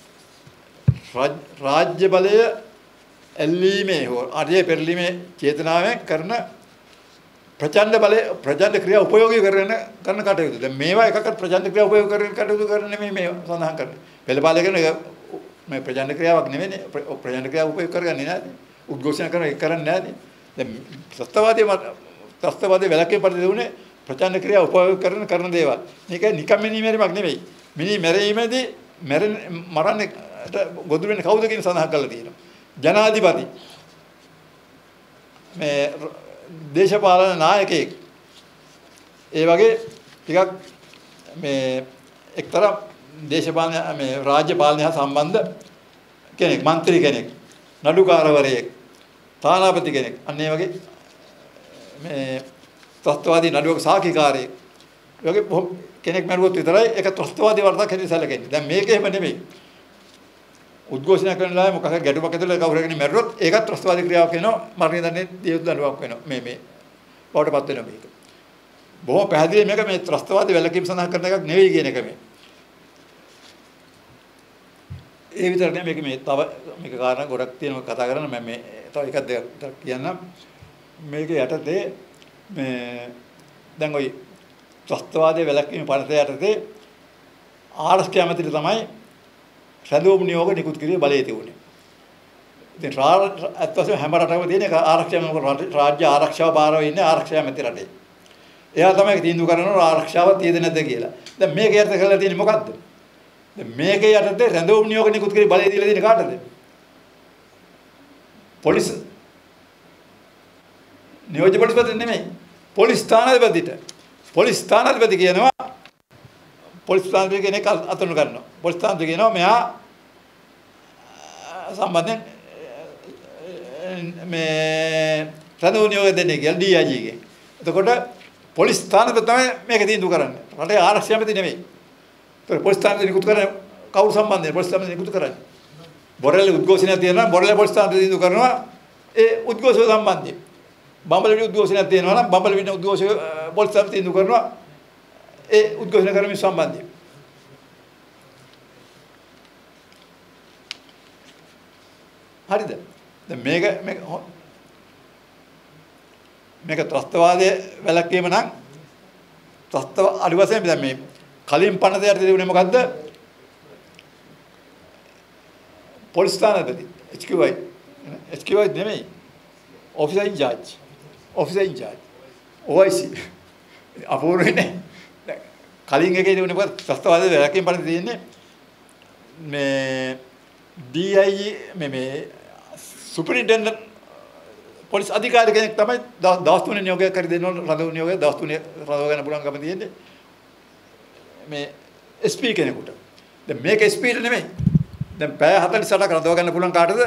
රාජ්‍ය බලය එල්ලීමේ හෝ අධ්‍යය පෙරලීමේ චේතනාවෙන් කරන ප්‍රචණ්ඩ බලය ප්‍රචණ්ඩ ක්‍රියා උපයෝගී කරන කරන කටයුතු. දැන් මේවා එකකට ප්‍රචණ්ඩ ක්‍රියා උපයෝග කරන කටයුතු කරන නෙමෙයි මේ සඳහන් කරන්නේ. පෙළපාලය කරන මේ ප්‍රචණ්ඩ ක්‍රියාවක් නෙවෙයි. ප්‍රචණ්ඩ ක්‍රියාව උපයෝග කරගන්නේ නැහැ. උද්ඝෝෂණ කරන එක කරන්නේ නැහැ. දැන් ත්‍රස්තවාදී ත්‍රස්තවාදී වැලකේ පරිදිුනේ ප්‍රචණ්ඩ ක්‍රියා උපයෝග කරන කරන දේවල්. මේක නිකම් මිනිමැරීමක් නෙවෙයි. මිනි මැරීමේදී මැරෙන මරන්නේ ගොදුරු වෙන්නේ කවුද කියන සඳහන් කරලා තියෙනවා. ජනාධිපති මේ දේශපාලන නායකයෙක් ඒ වගේ ටිකක් මේ එක්තරා දේශපාලන මේ රාජ්‍ය පාලනය හා සම්බන්ධ කෙනෙක් മന്ത്രി කෙනෙක් නඩුකාරවරයෙක් තානාපති කෙනෙක් අන්න ඒ වගේ මේ ත්‍රස්තවාදී නඩුවක සාක්ෂිකාරයෙක් ඒ වගේ කෙනෙක් මරුවොත් විතරයි ඒක ත්‍රස්තවාදී වරදක් හැටියට සැලකෙන්නේ. දැන් මේක එහෙම නෙමෙයි. උද්ඝෝෂණය කරන ලාය මොකක් හරි ගැටුමක් ඇතුළේ කවුරු හරි මැරුවොත් ඒකත් ත්‍රස්තවාදී ක්‍රියාවක් වෙනවා. මරණය දන්නේ දියුත් දඬුවමක් වෙනවා. මේ මේ බවටපත් වෙනවා මේක. බොහොම පැහැදිලි මේක මේ ත්‍රස්තවාදී වැළකීම් සඳහන් කරන එකක් නෙවෙයි කියන එක මේ. ඒ විතර නෙමෙයි මේක මේ තව මේක කාරණා ගොඩක් තියෙනවා කතා කරන්න මම මේ තව එකක් දෙකක් කියන්නම්. මේක යටතේ මේ දැන් ওই ත්‍රස්තවාදී වැළකීම් පනත යටතේ ආරක්ෂක ඇමතිට තමයි රැඳවුම් නියෝග නිකුත් කිරීමේ බලය තිබුණේ. ඉතින් අත් වශයෙන් හැම රටකම තියෙන එක ආරක්ෂක රාජ්‍ය ආරක්ෂාව බාරව ඉන්නේ ආරක්ෂක ඇමති රටේ. එයා තමයි තීන්දුව කරනවා ආරක්ෂාව තියද නැද්ද කියලා. දැන් මේක යටතේ කරලා තියෙන්නේ මොකද්ද? දැන් මේකේ යටතේ රැඳවුම් නියෝග නිකුත් කිරීමේ බලය දීලා තියෙන්නේ කාටද? පොලිස් නියෝජ්‍ය පොලිස්පති නෙමෙයි. පොලිස් ස්ථානාධිපතිට. පොලිස් ස්ථානාධිපති කියනවා පොලිස් ස්ථානාධිපති කෙනෙක් අතුරු කරනවා. පොලිස් ස්ථානාධිපති කියනවා මෙයා සම්බන්ධයෙන් මේ රැඳවුම් නියෝග දෙන්නේ කියලා ඩී ආයි ජී ගේ. එතකොට පොලිස් ස්ථානාධිපති තමයි මේක තීන්දුව කරන්නේ. රටේ ආරක්ෂක ඇමති නෙමෙයි. ඒතකොට පොලිස් ස්ථානාධිපති නිකුත් කරන්නේ කවුරු සම්බන්ධයෙන් පොලිස් ස්ථානාධිපති නිකුත් කරන්නේ. බොරැල්ල උද්ඝෝෂණයක් තියෙනවා බොරැල්ල පොලිස් ස්ථානාධිපති තීන්දුව කරනවා ඒ උද්ඝෝෂය සම්බන්ධයෙන්. බම්බලවිට උද්ඝෝෂණයක් තියෙනවා නම් බම්බලවිට උද්ඝෝෂය පොලිස් ස්ථානාධිපති තීන්දුව කරනවා ඒ උද්ඝෝෂණ කරමින් සම්බන්ධයෙන්. හරිද? දැන් මේක මේක මේක ත්‍රස්තවාදයේ වැළැක්වීම නම් ත්‍රස්තව අඩු වශයෙන් දැන් මේ කලින් පනතයට තිබුණේ මොකද්ද? පොලිස් ස්ථානාධිපති එච් කියු ආයි එච් කියු ආයි නෙමෙයි officer in charge officer in charge O I C අපූර්වනේ. කලින් එකේ තිබුණේ මොකද? ත්‍රස්තවාදයේ වැළැක්වීම පනතේ තියෙන්නේ මේ ඩී ආයි ජී මේ මේ සුපරින්ටෙන්ඩන්ට් පොලිස් අධිකාරී කෙනෙක් තමයි දවස් තුනේ නියෝගයක් කර දෙන්න ඕන. රඳවුම් නියෝගය දවස් තුනේ රඳව ගන්න පුළුවන්කම තියෙන්නේ මේ එස් පී කෙනෙකුට. දැන් මේක එස් පීට නෙමෙයි. දැන් පැය හතළිස් අටක් රඳව ගන්න පුළුවන් කාටද?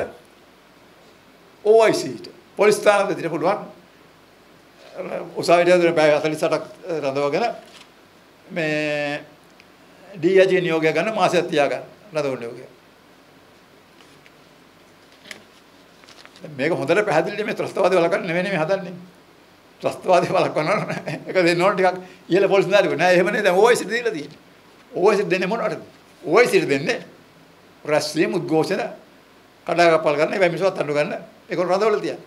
ඕ ආයි සීට. පොලිස් ස්ථානාධිපතිට පුළුවන්. උසාවියට පැය හතළිස් අටක් රඳවගෙන මේ ඩී ආයි ජී නියෝගය ගන්න මාසයක් තියා ගන්න රඳවුම් නියෝගය. මේක හොඳට පැහැදිලි මේ ත්‍රස්තවාදී වලකන්න නෙවෙයි මේ හදන්නේ. ත්‍රස්තවාදී වලකනවා ඒක දෙන්න ඕන ටිකක් ඉහළ පොලිස් නාලික නෑ එහෙම නේ දැන් ඕයිසි දීලා තියෙන්නේ. ඕයිසි දෙන්නේ මොනවටද? ඕයිසි දෙන්නේ රැස්වීම උද්ඝෝෂණ කඩාකප්පල් ගන්න ඒ මිනිස්සුත් අඬු ගන්න ඒක රඳවල තියන්න.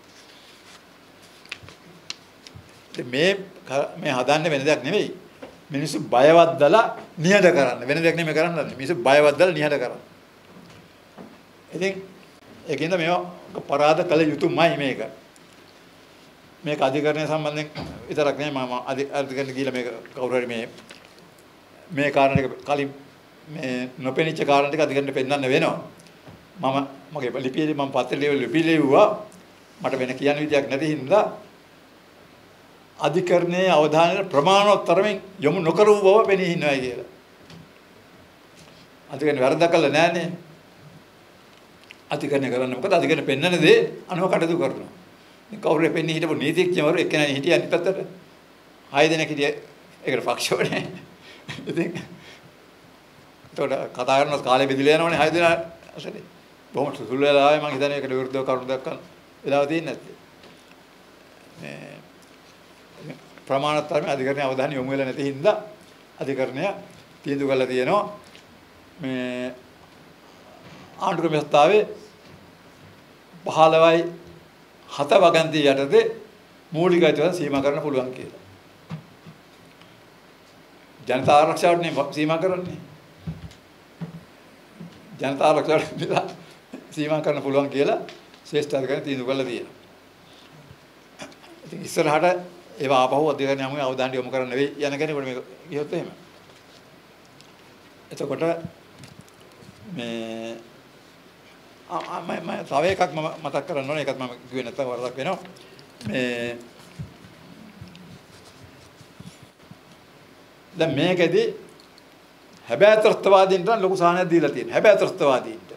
මේ මේ හදන්නේ වෙන දෙයක් නෙවෙයි. මිනිස්සු බයවත් දලා නිහඬ කරන්න. වෙන දෙයක් නෙමෙයි කරන්න හදන්නේ. මිනිස්සු බයවත් දලා නිහඬ කරන්න. ඉතින් ඒකින්ද මේවා පරාද කළ යුතුමයි මේක. මේක අධිකරණය සම්බන්ධයෙන් විතරක් නෙමෙයි මම අධිකරණ ගිහලා මේක කවුරු හරි මේ මේ කාරණා ටික කලින් මේ නොපෙනිච්ච කාරණා ටික අධිකරණයට පෙන්වන්න වෙනවා. මම මගේ ලිපියේ මම පත්‍රයේ ලිපි ලිව්වා මට වෙන කියන්න විදියක් නැති හින්දා අධිකරණයේ අවධානය ප්‍රමාණවත්තරමින් යොමු නොකරව බව පෙනී ඉන්නවායි කියලා. අධිකරණය වැරද්දක් කළා නෑනේ. අධිකරණය කරන්නේ මොකද? අධිකරණය පෙන්වන දේ අනුව කටයුතු කරනවා. ඉතින් කවුරුරේ පෙන්නී හිටපු නීතිඥවරු එක්කෙනා හිටියා අනිත් පැත්තට. හය දෙනෙක් හිටියේ ඒකට පක්ෂවනේ. ඉතින් ඒතකොට කතා කරන කාලේ බෙදලා යනවනේ හය දෙනා අසලේ. බොහොම සුළු වෙලාවේ මම හිතන්නේ ඒකට විරුද්ධව කරුණු දක්වන්න වෙලාව තියෙන්නේ නැත්තේ. මේ ප්‍රමාණතරමේ අධිකරණයේ අවධානය යොමු වෙලා නැති හින්දා අධිකරණය තීන්දුව කළා තියෙනවා මේ ආණ්ඩුක්‍රම ව්‍යවස්ථාවේ පහළවයි හත වගන්ති යටතේ මූලික අයිතිවාසිකම් සීමා කරන්න පුළුවන් කියලා. ජනතා ආරක්ෂාවට නේ සීමා කරන්නේ. ජනතා ආරක්ෂාවට සීමා කරන්න පුළුවන් කියලා ශ්‍රේෂ්ඨ අධිකාරිය තීන්දුව කළා තියෙනවා. ඉතින් ඉස්සරහට ඒවා ආපහු අධිකාරිය යමුගේ අවධානය යොමු කරන්න වෙයි යන කෙනෙකුට මේක ගියොත් එහෙම. එතකොට මේ ආ මම මම තව එකක් මම මතක් කරන්න ඕනේ ඒකත් මම කිව්වේ නැත්නම් වරදක් වෙනවා. මේ දැන් මේකෙදි හැබෑ ත්‍රස්තවාදීන්ට ලොකු සාහනයක් දීලා තියෙනවා. හැබෑ ත්‍රස්තවාදීන්ට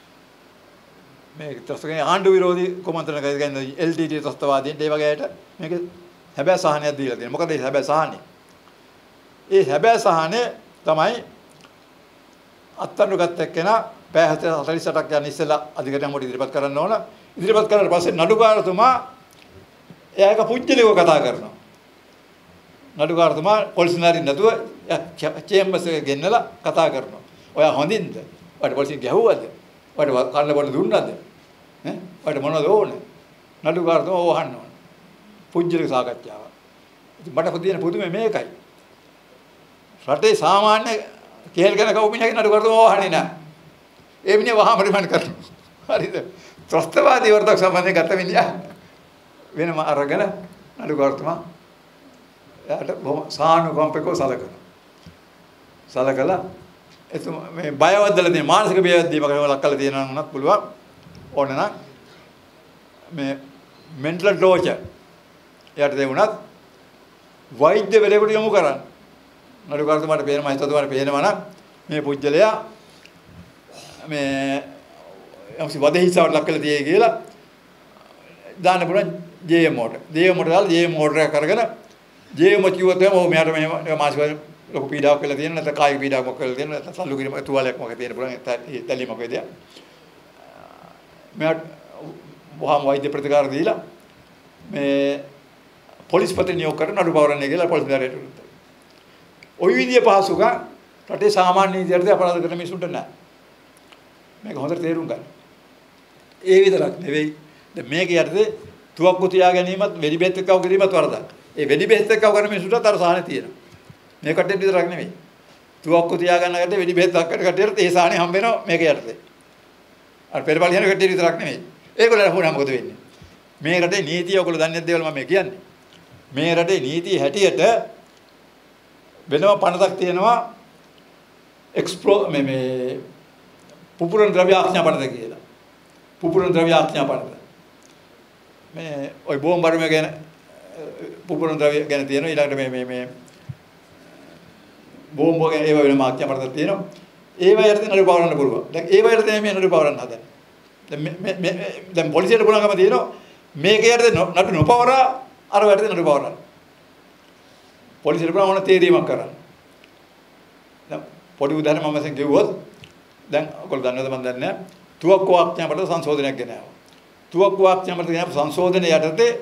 මේ ත්‍රස්තකේ ආණ්ඩු විරෝධී කොමන්ත්‍රණ කියන්නේ එල් ටී ටී ත්‍රස්තවාදීන්ට ඒ වගේට මේක හැබෑ සාහනයක් දීලා තියෙනවා. මොකද මේ හැබෑ සාහනේ? ඒ හැබෑ සාහනේ තමයි අත්අඩංගු ගත්ත එක්කෙනා පැය හතළිස් අටක් යන ඉස්සෙල්ලා අධිකරණයට ඉදිරිපත් කරන්න ඕන. ඉදිරිපත් කරලා පස්සේ නඩුකාරතුමා එයාක පුජ්‍යලිකව කතා කරනවා. නඩුකාරතුමා පොලිස් නාරින් නැතුව චේම්බර්ස් එක ගෙන්නලා කතා කරනවා. ඔයා හොඳින්ද? ඔයාට පොලිසියෙන් ගැහුවද? ඔයාට කන්න බොන්න දුන්නද? ඈ? ඔයාට මොනවද ඕනේ? නඩුකාරතුමා ඕව අහන්න ඕන. පුජ්‍යලික සාකච්ඡාව. ඉතින් මට පුදින පුදුමේ මේකයි. රටේ සාමාන්‍ය කේල් කරන කවුමිණියගේ නඩුකාරතුමා ඕව අහන්නේ නැහැ. ඒ මිනිහ වහාම රිමාන්ඩ් කරනවා. හරිද? ත්‍රස්තවාදී වර්ධක සම්බන්ධයෙන් ගත මිනිහා වෙනම අරගෙන නඩුකාරතුමා එයාට බොහොම සානුකම්පිතව සලකනවා. සලකලා එතුමා මේ බයවද්දලා තියෙන මානසික බයවද්දීමක් ලක් කරලා තියෙනවා නත් පුළුවන්. ඕන නම් මේ මෙන්ටල් ටෝචර් එයාට දෙවුණත් වෛද්‍යවරයෙකුට යොමු කරන්න. නඩුකාරතුමාට පේනවා හිතතුමාට පේනවා නම් මේ පුජ්‍යලයා මේ යම්සි වදහිසාවට ලක් කරලා තියෙයි කියලා දාන්න පුළුවන් J M mod. J M mod දාලා ජේ එම් මොඩ් එක කරගෙන ජේ එම් කිව්වොත් එහෙනම් ඔව් මෙයාට මෙහෙම මානසික ලොකු පීඩාවක් වෙලා තියෙනවා නැත්නම් කායික පීඩාවක් මොකක් වෙලා තියෙනවා නැත්නම් සල්ලු කිරීම තුවාලයක් මොකක් තියෙන පුළුවන් තැලීමක් වේදයක්. මෙයාට වහාම වෛද්‍ය ප්‍රතිකාර දීලා මේ පොලිස් පතේ නියෝග කරන අඩු පවරන්නේ කියලා පොලිස් දාරයට උත්තර. ওই විදිය පහසුකම් රටේ සාමාන්‍ය නීතියට අපරාධ කරන මිනිසුන්ට නැහැ. මේක හොඳට තේරුම් ගන්න. ඒ විතරක් නෙවෙයි. දැන් මේක යටතේ තුවක්කු තියා ගැනීමත් වෙඩි බෙහෙත් එක්කව කිරීමත් වරදක්. ඒ වෙඩි බෙහෙත් එක්කව කරන මිනිසුන්ට අර සාහනේ තියෙනවා. මේ කට්ටියට විතරක් නෙවෙයි. තුවක්කු තියා ගන්න කට්ටිය වෙඩි බෙහෙත් අක්කට කට්ටියට ඒ සාහනේ හම්බ වෙනවා මේක යටතේ. අර පෙරපලියන කට්ටිය විතරක් නෙවෙයි. ඒගොල්ලෝ හොරා මොකද වෙන්නේ? මේ රටේ නීතිය ඔයගොල්ලෝ දන්නේ නැද්ද දේවල් මම කියන්නේ. මේ රටේ නීතිය හැටියට වෙනම පනතක් තියෙනවා එක්ස්ප්ලෝ මේ මේ පුපුරන ද්‍රව්‍ය ආඥා පනත කියලා. පුපුරන ද්‍රව්‍ය ආඥා පනත. මේ ওই බෝම්බරුම ගැන පුපුරන ද්‍රව්‍ය ගැන තියෙනවා ඊළඟට මේ මේ මේ බෝම්බ ගැන ඒව වෙනම ආඥා පනතක් තියෙනවා. ඒව යටතේ නඩු පවරන්න පුළුවන්. දැන් ඒව යටතේ මේ නඩු පවරන්න හදන්නේ. දැන් මේ මේ දැන් පොලිසියට පුළුවන්කම තියෙනවා මේක යටතේ නඩු නොපවරා අර යටතේ නඩු පවරන්න. පොලිසියට පුළුවන් ඕන තේරීමක් කරන්න. දැන් පොඩි උදාහරණයක් මම දැන් කිව්වොත් දැන් ඔයගොල්ලෝ දන්නවද මන් දන්නේ නැහැ. තුවක්කු ආඥාපත්‍ර සංශෝධනයක් ගෙන ආවා. තුවක්කුවක් යමතගෙන සංශෝධනය යටතේ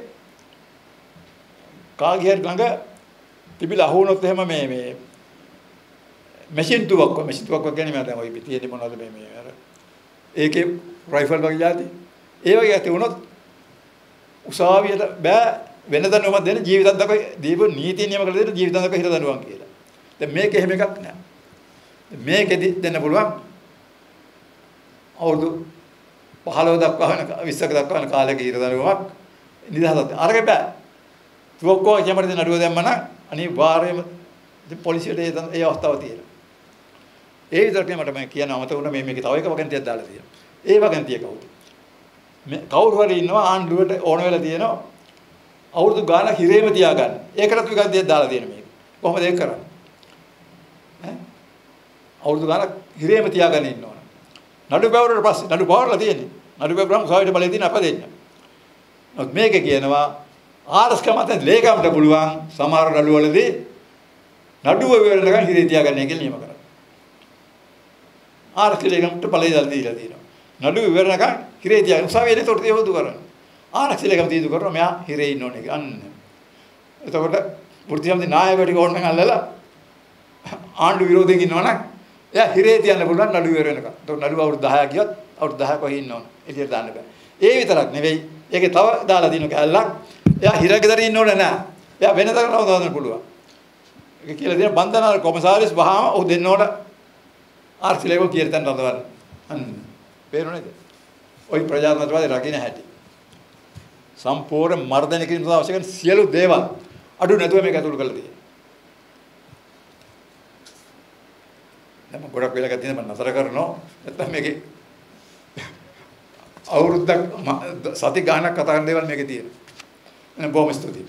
කාගේ හරි ළඟ තිබිලා අහු වුණොත් එහෙම මේ මේ මැෂින් තුවක්කුව මැෂින් තුවක්කුව කියන්නේ මම දැන් ඔය පිටියේ මොනවද මේ මේ අර ඒකේ රයිෆල් වගේ જાති ඒ වගේ ඇති වුණොත් උසාවියට බෑ වෙන දඬුවමක් දෙන්න ජීවිතයක් දක්වා දීපු නීති නියම කරලා දෙන්න ජීවිතයක් දක්වා හිර දඬුවම් කියලා. දැන් මේක එහෙම එකක් නෑ. මේකෙදි දෙන්න පුළුවන් අවුරුදු පහළොව දක්වා වෙන විස්සක දක්වා වෙන කාලයක හිර දඬුවමක් නිදහසක්. අරගෙන බෑ. තුවක්කුව කැමරේ නඩුව දැම්ම නම් අනිවාර්යයෙන්ම පොලිසියට ඒ අවස්ථාව තියෙනවා. ඒ විතරක් මට මම කියනවා මත උන මේ මේකේ තව එක වගන්තියක් දාලා තියෙනවා. ඒ වගන්තිය කවුද? මේ කවුරු හරි ඉන්නවා ආණ්ඩුවට ඕන වෙලා තියෙනවා අවුරුදු ගාණක් හිරේම තියාගන්න. ඒකටත් වගන්තියක් දාලා තියෙන මේක. කොහොමද ඒක කරන්නේ? ඈ අවුරුදු ගාණක් හිරේම තියාගෙන ඉන්නවා. නඩු බැවරුවට පස්සේ නඩු බවරලා තියෙන්නේ. නඩු බැවරුවම සාවිත බලය දින අප දෙන්න. නමුත් මේකේ කියනවා ආරස්ක මත ලේකම්ට පුළුවන් සමහර නඩු වලදී නඩුව වෙනකන් හිරේ තියාගන්න කියලා නියම කරා. ආරස්ක ලේකම්ට බලය දීලා තියෙනවා. නඩුව වෙනකන් හිරේ තියාගන්න උසාවියේ තොට තියවදු කරන්නේ. ආරක්ෂක ලේකම් තීන්දුව කරනවා මෙයා හිරේ ඉන්න ඕනේ කියලා. අන්න. එතකොට වෘත්තිසමිති නායකයෙකුට ඕනනම් අල්ලලා ආණ්ඩු විරෝධයෙන් ඉන්නවනම් එයා හිරේ තියන්න පුළුවන් නඩුව ඉවර වෙනකන්. එතකොට නඩුව අවුරුදු දහයක් ගියොත් අවුරුදු දහයක් වගේ ඉන්න ඕන. එළියට දාන්න බෑ. ඒ විතරක් නෙවෙයි. ඒකේ තව දාලා දිනු කැලලක්. එයා හිරගෙදර ඉන්න ඕනේ නෑ. එයා වෙන තැනක නවදාන්න පුළුවන්. ඒක කියලා දෙන බන්ධනාර කොමසාරිස් වහාම ඔහු දෙන්න ඕන ආර්ථික ලේකම් කියලා තැන රඳවන්න. අන්න. පේරුණේද? ওই ප්‍රජාතන්ත්‍රවාදී රකින්න හැටි. සම්පූර්ණ මර්ධනය කිරීම සඳහා අවශ්‍ය කරන සියලු දේවල් අඩු නැතුව මේක ඇතුළු කරලා තියෙනවා. දැන් මම ගොඩක් වෙලා ගත්තා මම නතර කරනවා. නැත්නම් මේකේ අවුරුද්දක් සති ගාණක් කතා කරන දේවල් මේකේ තියෙනවා. එහෙනම් බොහොම ස්තුතියි.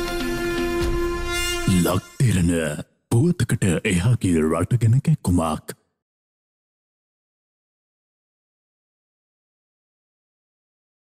ලක්තිරණ පුවතකට එහා ගිය රටගෙන කැකුමක්